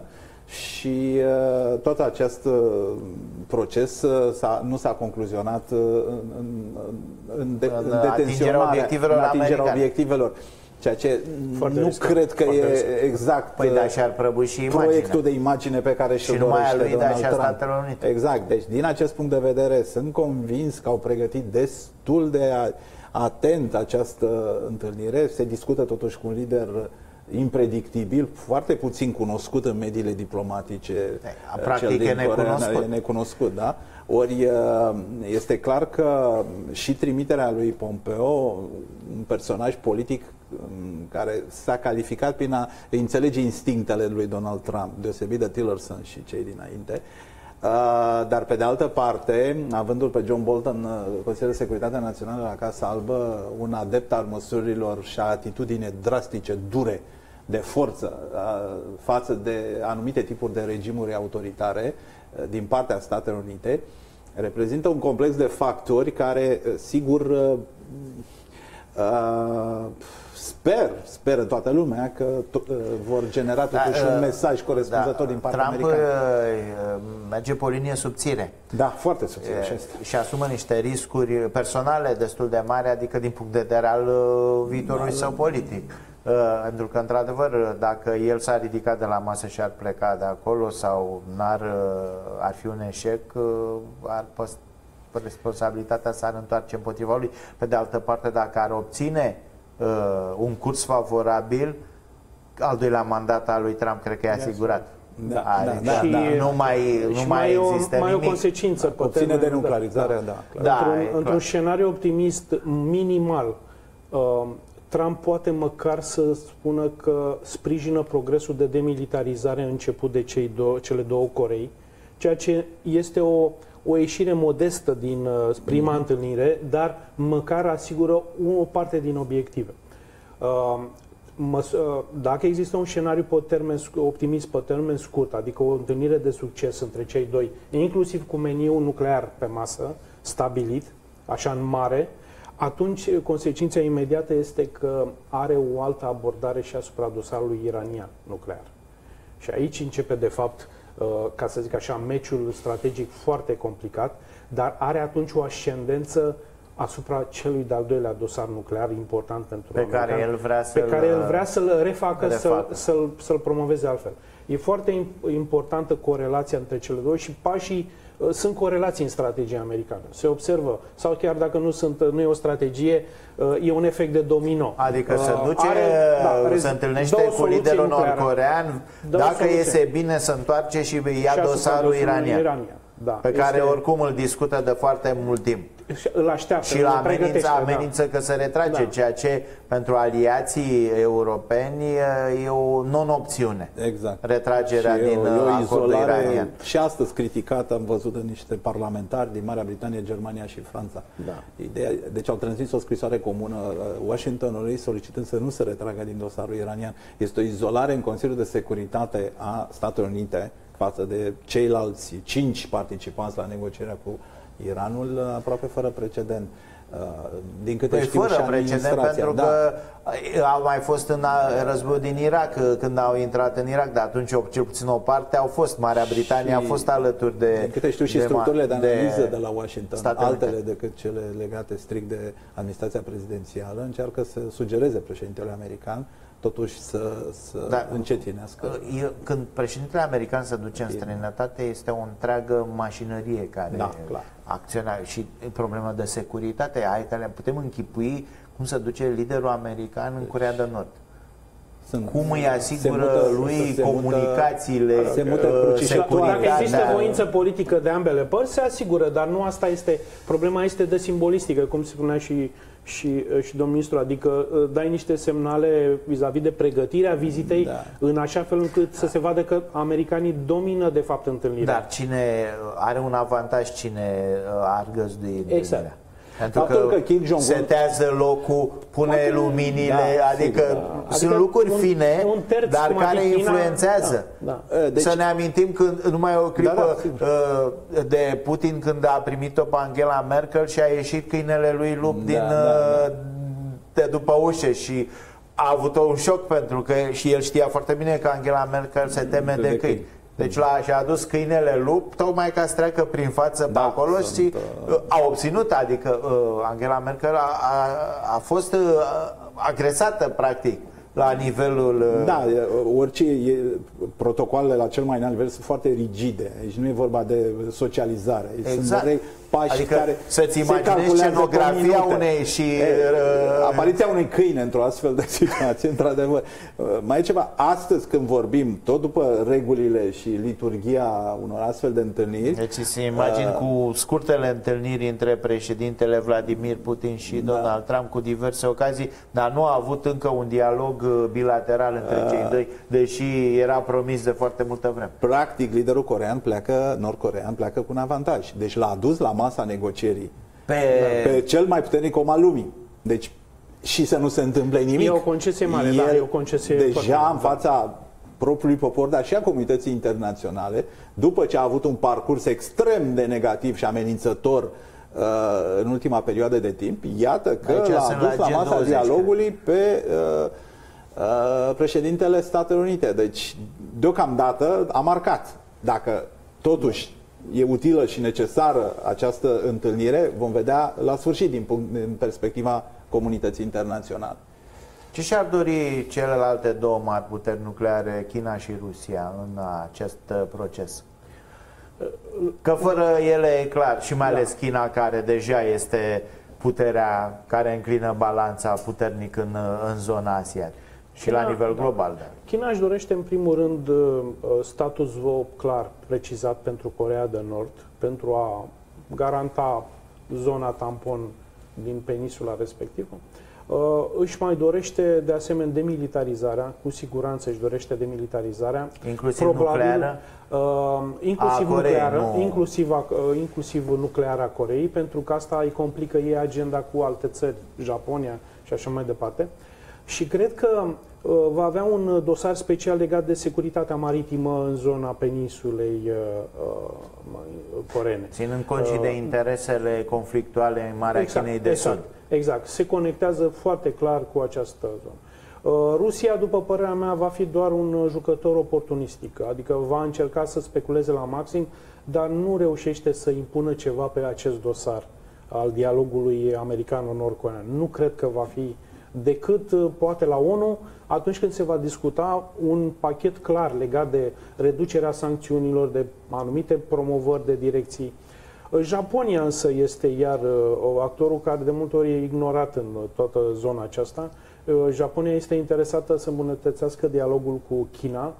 Și uh, tot acest uh, proces uh, s-a, nu s-a concluzionat uh, în, în, de, în, în atingerea obiectivelor, în atingerea obiectivelor. Ceea ce foarte nu riscat, cred că e riscat. exact păi da, și-ar prăbui și proiectul de imagine pe care și-l dorește lui, Donald da, Trump. Unite. Exact. Deci, din acest punct de vedere, sunt convins că au pregătit destul de atent această întâlnire. Se discută totuși cu un lider impredictibil, foarte puțin cunoscut în mediile diplomatice. Practic e necunoscut. E necunoscut, da? Ori este clar că și trimiterea lui Pompeo, un personaj politic care s-a calificat prin a înțelege instinctele lui Donald Trump, deosebit de Tillerson și cei dinainte, dar pe de altă parte, avându-l pe John Bolton, Consiliul de Securitate Națională la Casa Albă, un adept al măsurilor și a atitudine drastice, dure, de forță față de anumite tipuri de regimuri autoritare din partea Statelor Unite, reprezintă un complex de factori care, sigur, sper, speră toată lumea că vor genera totuși da, un mesaj corespunzător da, din partea Trump americană. Merge pe o linie subțire. Da, foarte subțire. Și asumă niște riscuri personale destul de mari, adică din punct de vedere al viitorului da, său politic. Pentru că, într-adevăr, dacă el s-a ridicat de la masă și ar pleca de acolo sau n-ar, ar fi un eșec, ar păstra responsabilitatea s-ar întoarce împotriva lui. Pe de altă parte, dacă ar obține uh, un curs favorabil, al doilea mandat al lui Trump cred că e asigurat. Da, da, da, și, da. Nu mai, nu și mai mai există o, mai nimic. o consecință. Obține denuclearizarea, da. da, da într-un, într-un scenariu optimist minimal, uh, Trump poate măcar să spună că sprijină progresul de demilitarizare început de cei două, cele două Corei, ceea ce este o o ieșire modestă din uh, prima mm-hmm. întâlnire, dar măcar asigură o parte din obiective. Uh, Dacă există un scenariu pe termen, optimist pe termen scurt, adică o întâlnire de succes între cei doi, inclusiv cu meniul nuclear pe masă, stabilit, așa în mare, atunci consecința imediată este că are o altă abordare și asupra dosarului iranian nuclear. Și aici începe, de fapt, ca să zic așa, meciul strategic foarte complicat, dar are atunci o ascendență asupra celui de-al doilea dosar nuclear important pentru pe american, care el vrea să-l, pe care el vrea să-l refacă, refacă. să-l, să-l, să-l promoveze altfel. E foarte importantă corelația între cele două și pașii uh, sunt corelații în strategia americană. Se observă, sau chiar dacă nu, sunt, nu e o strategie, uh, e un efect de domino. Adică se Uh, duce, are, da, se întâlnește cu liderul nordcorean, dacă iese bine se întoarce și ia dosarul iranian, iranian da, pe este, care oricum îl discută de foarte mult timp. Îl așteaptă, și la amenință, amenință da. că se retrage, da. ceea ce pentru aliații europeni e o non-opțiune. Exact. Retragerea și din o, o acordul iranian. Și astăzi criticată, am văzut în niște parlamentari din Marea Britanie, Germania și Franța. Da. Ideea, deci au transmis o scrisoare comună Washingtonului solicitând să nu se retragă din dosarul iranian. Este o izolare în Consiliul de Securitate a Statelor Unite față de ceilalți cinci participanți la negocierea cu Iranul, aproape fără precedent. Din câte păi știu, fără și precedent, pentru da. că au mai fost în războiul din Irak, când au intrat în Irak, dar atunci cel puțin o parte au fost. Marea Britanie și, a fost alături de... Din câte știu și de, structurile de analiză de, de la Washington, Statele altele Unite. decât cele legate strict de administrația prezidențială, încearcă să sugereze președintele american totuși să, să da, încetinească. Eu, când președintele american se duce în străinătate, este o întreagă mașinărie care da, clar. acționează și problema de securitate. Hai că le putem închipui cum se duce liderul american în Coreea de Nord. Sunt, cum îi asigură mută, lui comunicațiile, se mută securitatea. Dacă există voință politică de ambele părți, se asigură, dar nu asta este, problema este de simbolistică, cum spunea și Și, și domnul ministru, adică dai niște semnale vis-a-vis -vis de pregătirea vizitei, da. în așa fel încât da. să se vadă că americanii domină de fapt întâlnirea. Dar cine are un avantaj, cine ar găzdui exact. Pentru Faptul că, că Kim Jong-un setează locul, pune Poate, luminile, da, adică da. sunt adică lucruri un, fine, un terț, dar care influențează. Da, da. Deci, să ne amintim că numai o clipă da, da, de Putin când a primit-o pe Angela Merkel și a ieșit câinele lui lup da, din, da, da. de după ușă și a avut un șoc pentru că și el știa foarte bine că Angela Merkel se teme de, de câini. Deci la, și-a adus câinele lup tocmai ca să treacă prin față da, pe acolo sunt, și uh, a obținut, adică uh, Angela Merkel a, a, a fost uh, agresată practic la nivelul... Uh... Da, orice e, protocoalele la cel mai înalt nivel sunt foarte rigide. Aici nu e vorba de socializare. Exact. Sunt pași adică care să-ți imaginezi scenografia unei și... E, apariția unei câine într-o astfel de situație, într-adevăr. Mai e ceva. Astăzi când vorbim, tot după regulile și liturghia unor astfel de întâlniri... Deci se imagini uh, cu scurtele întâlniri între președintele Vladimir Putin și da. Donald Trump cu diverse ocazii, dar nu a avut încă un dialog bilateral între uh, cei doi, deși era promis de foarte multă vreme. Practic, liderul corean pleacă, nord-corean pleacă cu un avantaj. Deci l-a adus la masa negocierii pe... pe cel mai puternic om al lumii. Deci și să nu se întâmple nimic. E o concesie mare, El, da, e o concesie deja în fața propriului popor, dar și a comunității internaționale, după ce a avut un parcurs extrem de negativ și amenințător uh, în ultima perioadă de timp, iată că l-a adus la, la masa dialogului pe uh, uh, președintele Statelor Unite. Deci, deocamdată a marcat. Dacă totuși e utilă și necesară această întâlnire, vom vedea la sfârșit din, punct, din perspectiva comunității internaționale. Ce și-ar dori celelalte două mari puteri nucleare, China și Rusia, în acest proces? Că fără ele e clar, și mai ales China, care deja este puterea care înclină balanța puternic în, în zona asiatică și China, la nivel global. Da. China își dorește în primul rând status quo clar, precizat pentru Coreea de Nord, pentru a garanta zona tampon din peninsula respectivă. Uh, își mai dorește de asemenea demilitarizarea, cu siguranță își dorește demilitarizarea. Inclusiv Probabil, nucleară? Uh, inclusiv, a nucleară inclusiv, uh, inclusiv nuclearea Coreei, pentru că asta îi complică ei agenda cu alte țări, Japonia și așa mai departe. Și cred că va avea un dosar special legat de securitatea maritimă în zona peninsulei coreene. Ținând cont și de interesele conflictuale în Marea exact, Chinei de exact, Sud. Exact. Se conectează foarte clar cu această zonă. Rusia, după părerea mea, va fi doar un jucător oportunistic, adică va încerca să speculeze la maxim, dar nu reușește să impună ceva pe acest dosar al dialogului americano-nord-corean. Nu cred că va fi decât, poate, la ONU, atunci când se va discuta un pachet clar legat de reducerea sancțiunilor, de anumite promovări de direcții. Japonia însă este iar actorul care de multe ori e ignorat în toată zona aceasta. Japonia este interesată să îmbunătățească dialogul cu China.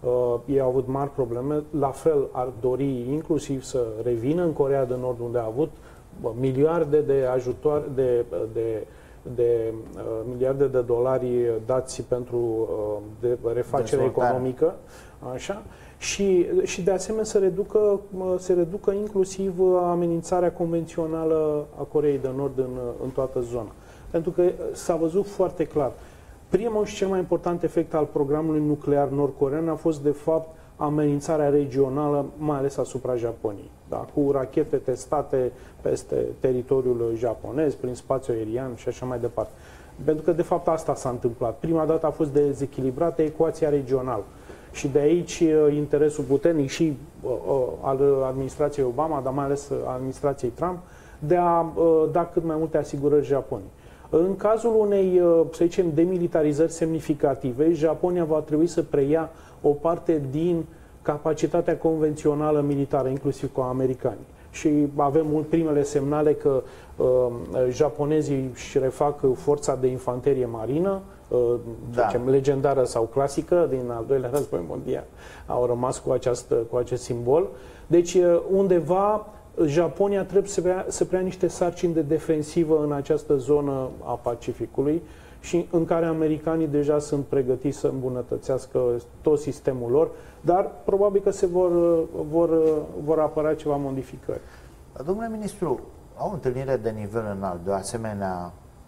Ei au avut mari probleme. La fel ar dori inclusiv să revină în Coreea de Nord, unde a avut miliarde de ajutoare, de, de, de uh, miliarde de dolari dați pentru uh, de refacere Dezvoltare. economică, așa, și, și de asemenea să reducă, se reducă inclusiv amenințarea convențională a Coreei de Nord în, în toată zona. Pentru că s-a văzut foarte clar. Primul și cel mai important efect al programului nuclear nord-corean a fost, de fapt, amenințarea regională, mai ales asupra Japoniei. Da? Cu rachete testate peste teritoriul japonez, prin spațiu aerian și așa mai departe. Pentru că, de fapt, asta s-a întâmplat. Prima dată a fost dezechilibrată ecuația regională. Și de aici interesul puternic și uh, al administrației Obama, dar mai ales al administrației Trump, de a uh, da cât mai multe asigurări Japoniei. În cazul unei, să zicem, demilitarizări semnificative, Japonia va trebui să preia o parte din capacitatea convențională militară, inclusiv cu americanii. Și avem mult primele semnale că uh, japonezii își refac forța de infanterie marină, uh, da. zicem, legendară sau clasică, din al doilea război mondial. Au rămas cu, această, cu acest simbol. Deci, undeva, Japonia trebuie să preia, să preia niște sarcini de defensivă în această zonă a Pacificului și în care americanii deja sunt pregătiți să îmbunătățească tot sistemul lor, dar probabil că se vor, vor, vor apăra ceva modificări. Domnule ministru, au o întâlnire de nivel înalt, de o asemenea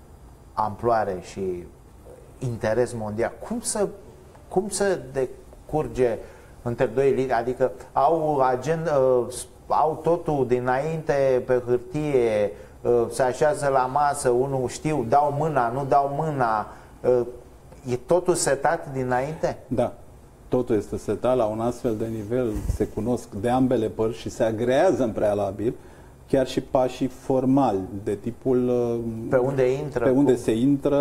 amploare și interes mondial. Cum să, cum să decurge între doi lideri? Adică au agenda, au totul dinainte pe hârtie, se așează la masă, unul știu, dau mâna, nu dau mâna, e totul setat dinainte? Da, totul este setat la un astfel de nivel, se cunosc de ambele părți și se agrează în prealabil, chiar și pașii formali, de tipul... Pe unde intră? Pe unde cum? se intră,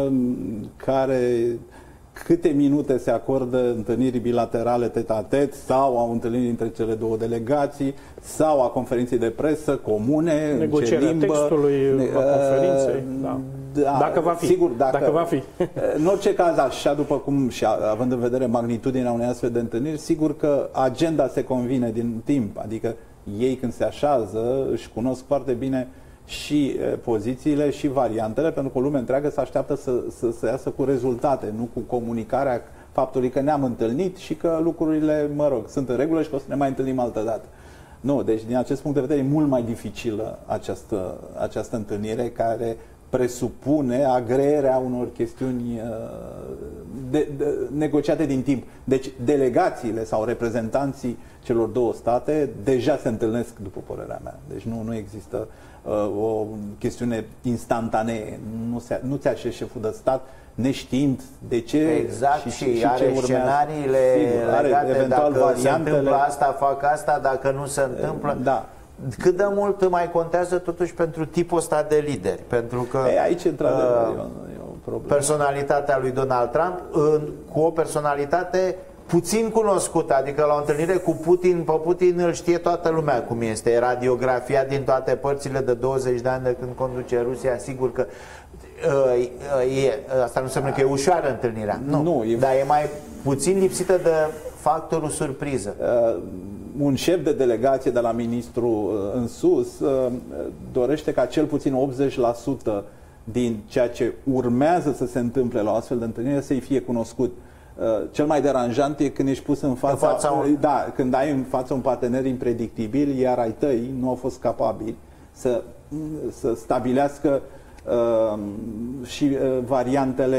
care... câte minute se acordă întâlnirii bilaterale tet-a-tet sau a întâlnirii între cele două delegații sau a conferinței de presă comune, negocierea în ce limbă, textului ne, a conferinței, da. Da, dacă va fi. Sigur, dacă, dacă va fi. În orice caz, așa după cum, și având în vedere magnitudinea unei astfel de întâlniri, sigur că agenda se convine din timp, adică ei când se așează își cunosc foarte bine și pozițiile și variantele, pentru că o lume întreagă se așteaptă să, să, să iasă cu rezultate, nu cu comunicarea faptului că ne-am întâlnit și că lucrurile, mă rog, sunt în regulă și că o să ne mai întâlnim altă dată. Nu, deci din acest punct de vedere e mult mai dificilă această, această întâlnire, care presupune agreerea unor chestiuni de, de, negociate din timp. Deci delegațiile sau reprezentanții celor două state deja se întâlnesc, după părerea mea. Deci nu, nu există uh, o chestiune instantanee. Nu, se, nu ți așezi șeful de stat neștiind de ce exact, și, și, și are ce scenariile sigur, are legate, eventual dacă variantele. se întâmplă asta, fac asta, dacă nu se întâmplă. Da. Cât de mult mai contează totuși pentru tipul ăsta de lideri? Pentru că Ei, aici, într-adevăr, uh, e o problemă. Personalitatea lui Donald Trump, uh, cu o personalitate puțin cunoscută, adică la o întâlnire cu Putin, pe Putin îl știe toată lumea cum este, e radiografiat din toate părțile de douăzeci de ani de când conduce Rusia, sigur că uh, e, asta nu înseamnă că e ușoară întâlnirea, nu, nu e... dar e mai puțin lipsită de factorul surpriză. Uh, un șef de delegație de la ministru uh, în sus uh, dorește ca cel puțin optzeci la sută din ceea ce urmează să se întâmple la o astfel de întâlnire să-i fie cunoscut. Uh, cel mai deranjant e când ești pus în fața, în fața un... da, când ai în față un partener impredictibil, iar ai tăi nu au fost capabili să, să stabilească uh, și uh, variantele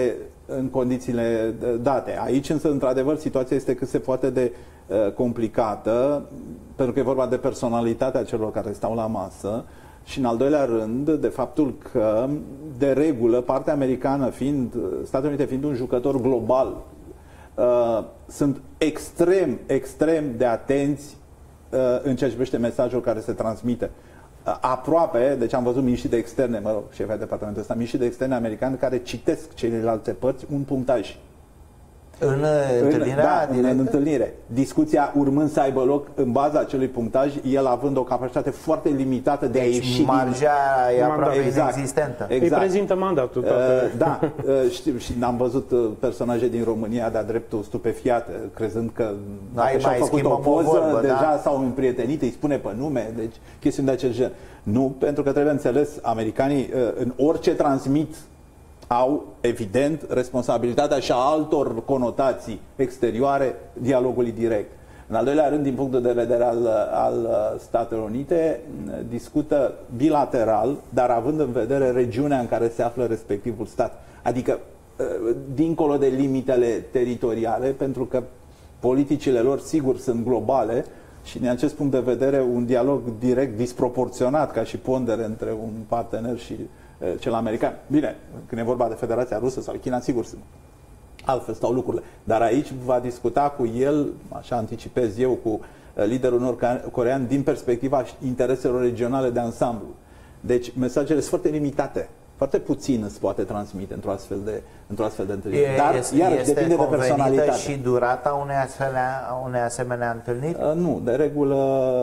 în condițiile date. Aici însă, într-adevăr, situația este cât se poate de uh, complicată, pentru că e vorba de personalitatea celor care stau la masă și, în al doilea rând, de faptul că, de regulă, partea americană fiind, Statele Unite fiind un jucător global, uh, sunt extrem, extrem de atenți uh, în ceea ce privește mesajul care se transmite. Aproape, deci am văzut miniștri de externe, mă rog, șefii departamentul ăsta, miniștri de externe americani care citesc celelalte părți un punctaj. În întâlnirea în, da, în întâlnire. Discuția urmând să aibă loc în baza acelui punctaj, el având o capacitate foarte limitată de deci a ieși marja din... e aproape exact, inexistentă. Exact. Îi prezintă mandatul. Uh, da, uh, știu, și am văzut uh, personaje din România de-a dreptul stupefiate, crezând că dacă și-au făcut o poză, vorbă, deja da? s-au împrietenit, îi spune pe nume, deci chestiuni de acel gen. Nu, pentru că trebuie înțeles, americanii uh, în orice transmit au, evident, responsabilitatea și a altor conotații exterioare dialogului direct. În al doilea rând, din punctul de vedere al, al Statelor Unite, discută bilateral, dar având în vedere regiunea în care se află respectivul stat. Adică, dincolo de limitele teritoriale, pentru că politicile lor, sigur, sunt globale și, din acest punct de vedere, un dialog direct disproporționat ca și pondere între un partener și cel american. Bine, când e vorba de Federația Rusă sau China, sigur sunt altfel stau lucrurile. Dar aici va discuta cu el, așa anticipez eu, cu liderul nord-corean din perspectiva intereselor regionale de ansamblu. Deci mesajele sunt foarte limitate. Foarte puțin îți poate transmite într-o astfel de, într-o astfel de întâlnire. E, Dar, este, iarăși, este depinde de personalitate. Și durata unei asemenea, unei asemenea întâlniri? Uh, nu, de regulă...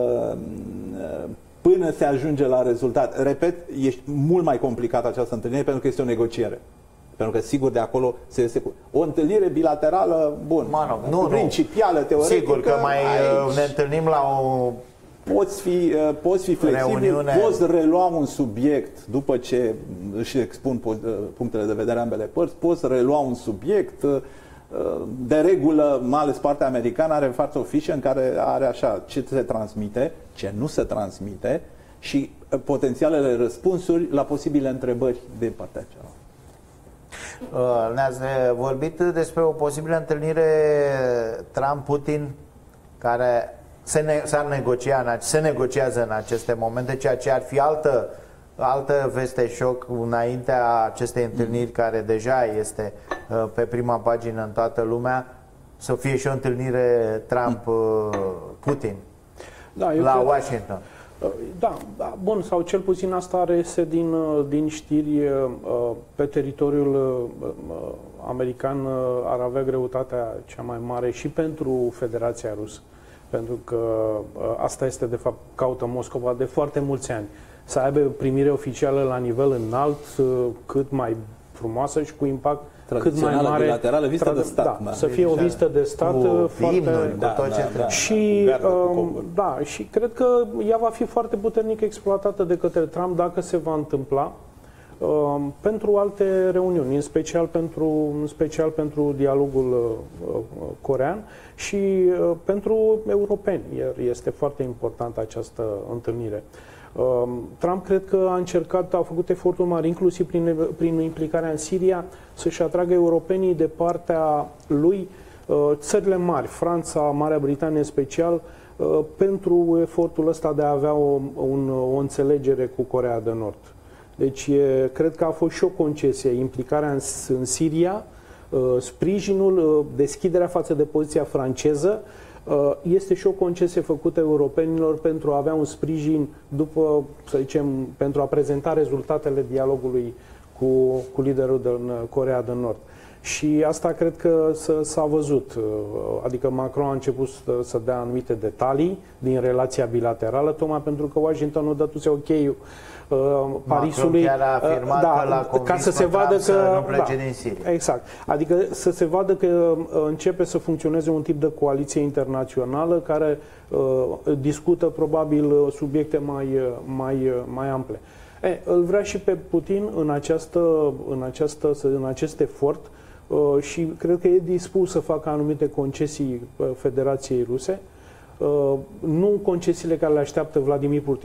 Uh, până se ajunge la rezultat. Repet, e mult mai complicată această întâlnire pentru că este o negociere. Pentru că, sigur, de acolo se este cu... O întâlnire bilaterală, bun, mă rog, nu, principială, teoretică. Sigur că mai aici ne întâlnim la o... Poți fi, poți fi flexibil, reuniune. Poți relua un subiect după ce își expun punctele de vedere ambele părți, poți relua un subiect. De regulă, mai ales partea americană, are în față o fișă în care are așa ce se transmite, ce nu se transmite și potențialele răspunsuri la posibile întrebări din partea cealaltă. Ne-ați vorbit despre o posibilă întâlnire Trump-Putin care se, ne, se, negocia, se negociază în aceste momente, ceea ce ar fi altă altă veste șoc înaintea acestei întâlniri, care deja este uh, pe prima pagină în toată lumea, să fie și o întâlnire Trump-Putin da, la cred... Washington. Da, da, bun, sau cel puțin asta reiese din, din știri. Pe teritoriul american ar avea greutatea cea mai mare și pentru Federația Rusă, pentru că asta este, de fapt, caută Moscova de foarte mulți ani. Să aibă primire oficială la nivel înalt, cât mai frumoasă și cu impact cât mai mare, bilaterală, vizită de stat, da, da, să fie o vizită de stat cu foarte imnuri, da, cu tot ce da, da, și um, da, și cred că ea va fi foarte puternic exploatată de către Trump dacă se va întâmpla um, pentru alte reuniuni, în special pentru în special pentru dialogul uh, corean și uh, pentru europeni. Este foarte importantă această întâlnire. Trump cred că a încercat, a făcut eforturi mari, inclusiv prin, prin implicarea în Siria, să-și atragă europenii de partea lui, țările mari, Franța, Marea Britanie în special, pentru efortul ăsta de a avea o, un, o înțelegere cu Coreea de Nord. Deci cred că a fost și o concesie, implicarea în, în Siria, sprijinul, deschiderea față de poziția franceză, este și o concesie făcută europenilor pentru a avea un sprijin după, să zicem, pentru a prezenta rezultatele dialogului cu, cu liderul din Coreea de Nord. Și asta cred că s-a văzut. Adică Macron a început să dea anumite detalii din relația bilaterală, tocmai pentru că Washingtonul dătuse ok-ul Parisului, chiar a afirmat da, că l-a ca să se vadă să că nu plece da, din Siria. Exact. Adică să se vadă că începe să funcționeze un tip de coaliție internațională care uh, discută probabil subiecte mai, mai, mai ample. E, îl vrea și pe Putin în, această, în, această, în acest efort uh, și cred că e dispus să facă anumite concesii uh, Federației Ruse. Uh, nu concesiile care le așteaptă Vladimir Putin.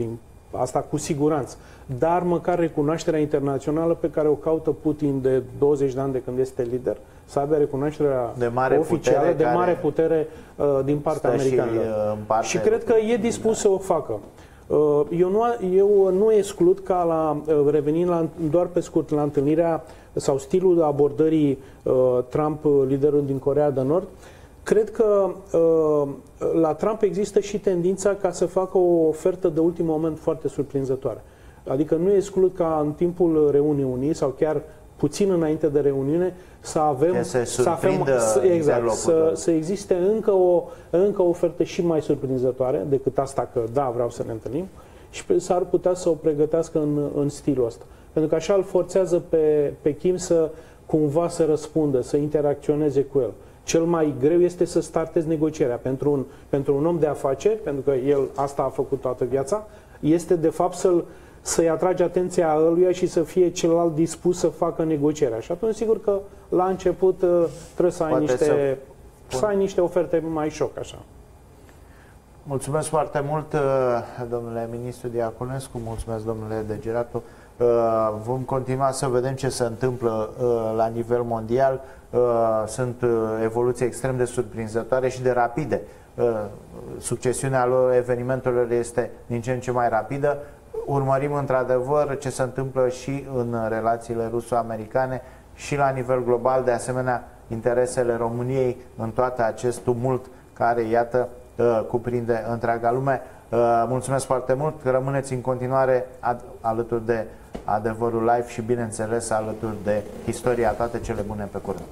asta cu siguranță, dar măcar recunoașterea internațională pe care o caută Putin de douăzeci de ani de când este lider, să aibă recunoașterea de mare oficială putere, de mare putere uh, din partea americană. Și, și cred că e dispus să o facă. Uh, eu, nu, eu nu exclud ca la, uh, revenind la, doar pe scurt la întâlnirea sau stilul abordării uh, Trump, liderul din Coreea de Nord, cred că uh, la Trump există și tendința ca să facă o ofertă de ultim moment foarte surprinzătoare. Adică nu exclud ca în timpul reuniunii sau chiar puțin înainte de reuniune să avem, să, avem să, exact, să, să existe încă o, încă o ofertă și mai surprinzătoare decât asta că da, vreau să ne întâlnim, și s-ar putea să o pregătească în, în stilul ăsta. Pentru că așa îl forțează pe, pe Kim să cumva să răspundă, să interacționeze cu el. Cel mai greu este să startezi negocierea. Pentru un, pentru un om de afaceri, pentru că el asta a făcut toată viața, este de fapt să-l să-i atrage atenția ăluia și să fie celălalt dispus să facă negocierea. Și atunci, sigur că la început trebuie să ai, niște, să... să ai niște oferte mai șoc, așa. Mulțumesc foarte mult, domnule ministru Diaconescu, mulțumesc, domnule Degeratu. Vom continua să vedem ce se întâmplă la nivel mondial. Sunt evoluții extrem de surprinzătoare și de rapide. Succesiunea lor evenimentelor este din ce în ce mai rapidă. Urmărim într-adevăr ce se întâmplă și în relațiile ruso-americane și la nivel global, de asemenea interesele României în toată acest tumult care, iată, cuprinde întreaga lume. Mulțumesc foarte mult, rămâneți în continuare alături de Adevărul Live și, bineînțeles, alături de Istoria. Toate cele bune, pe curând!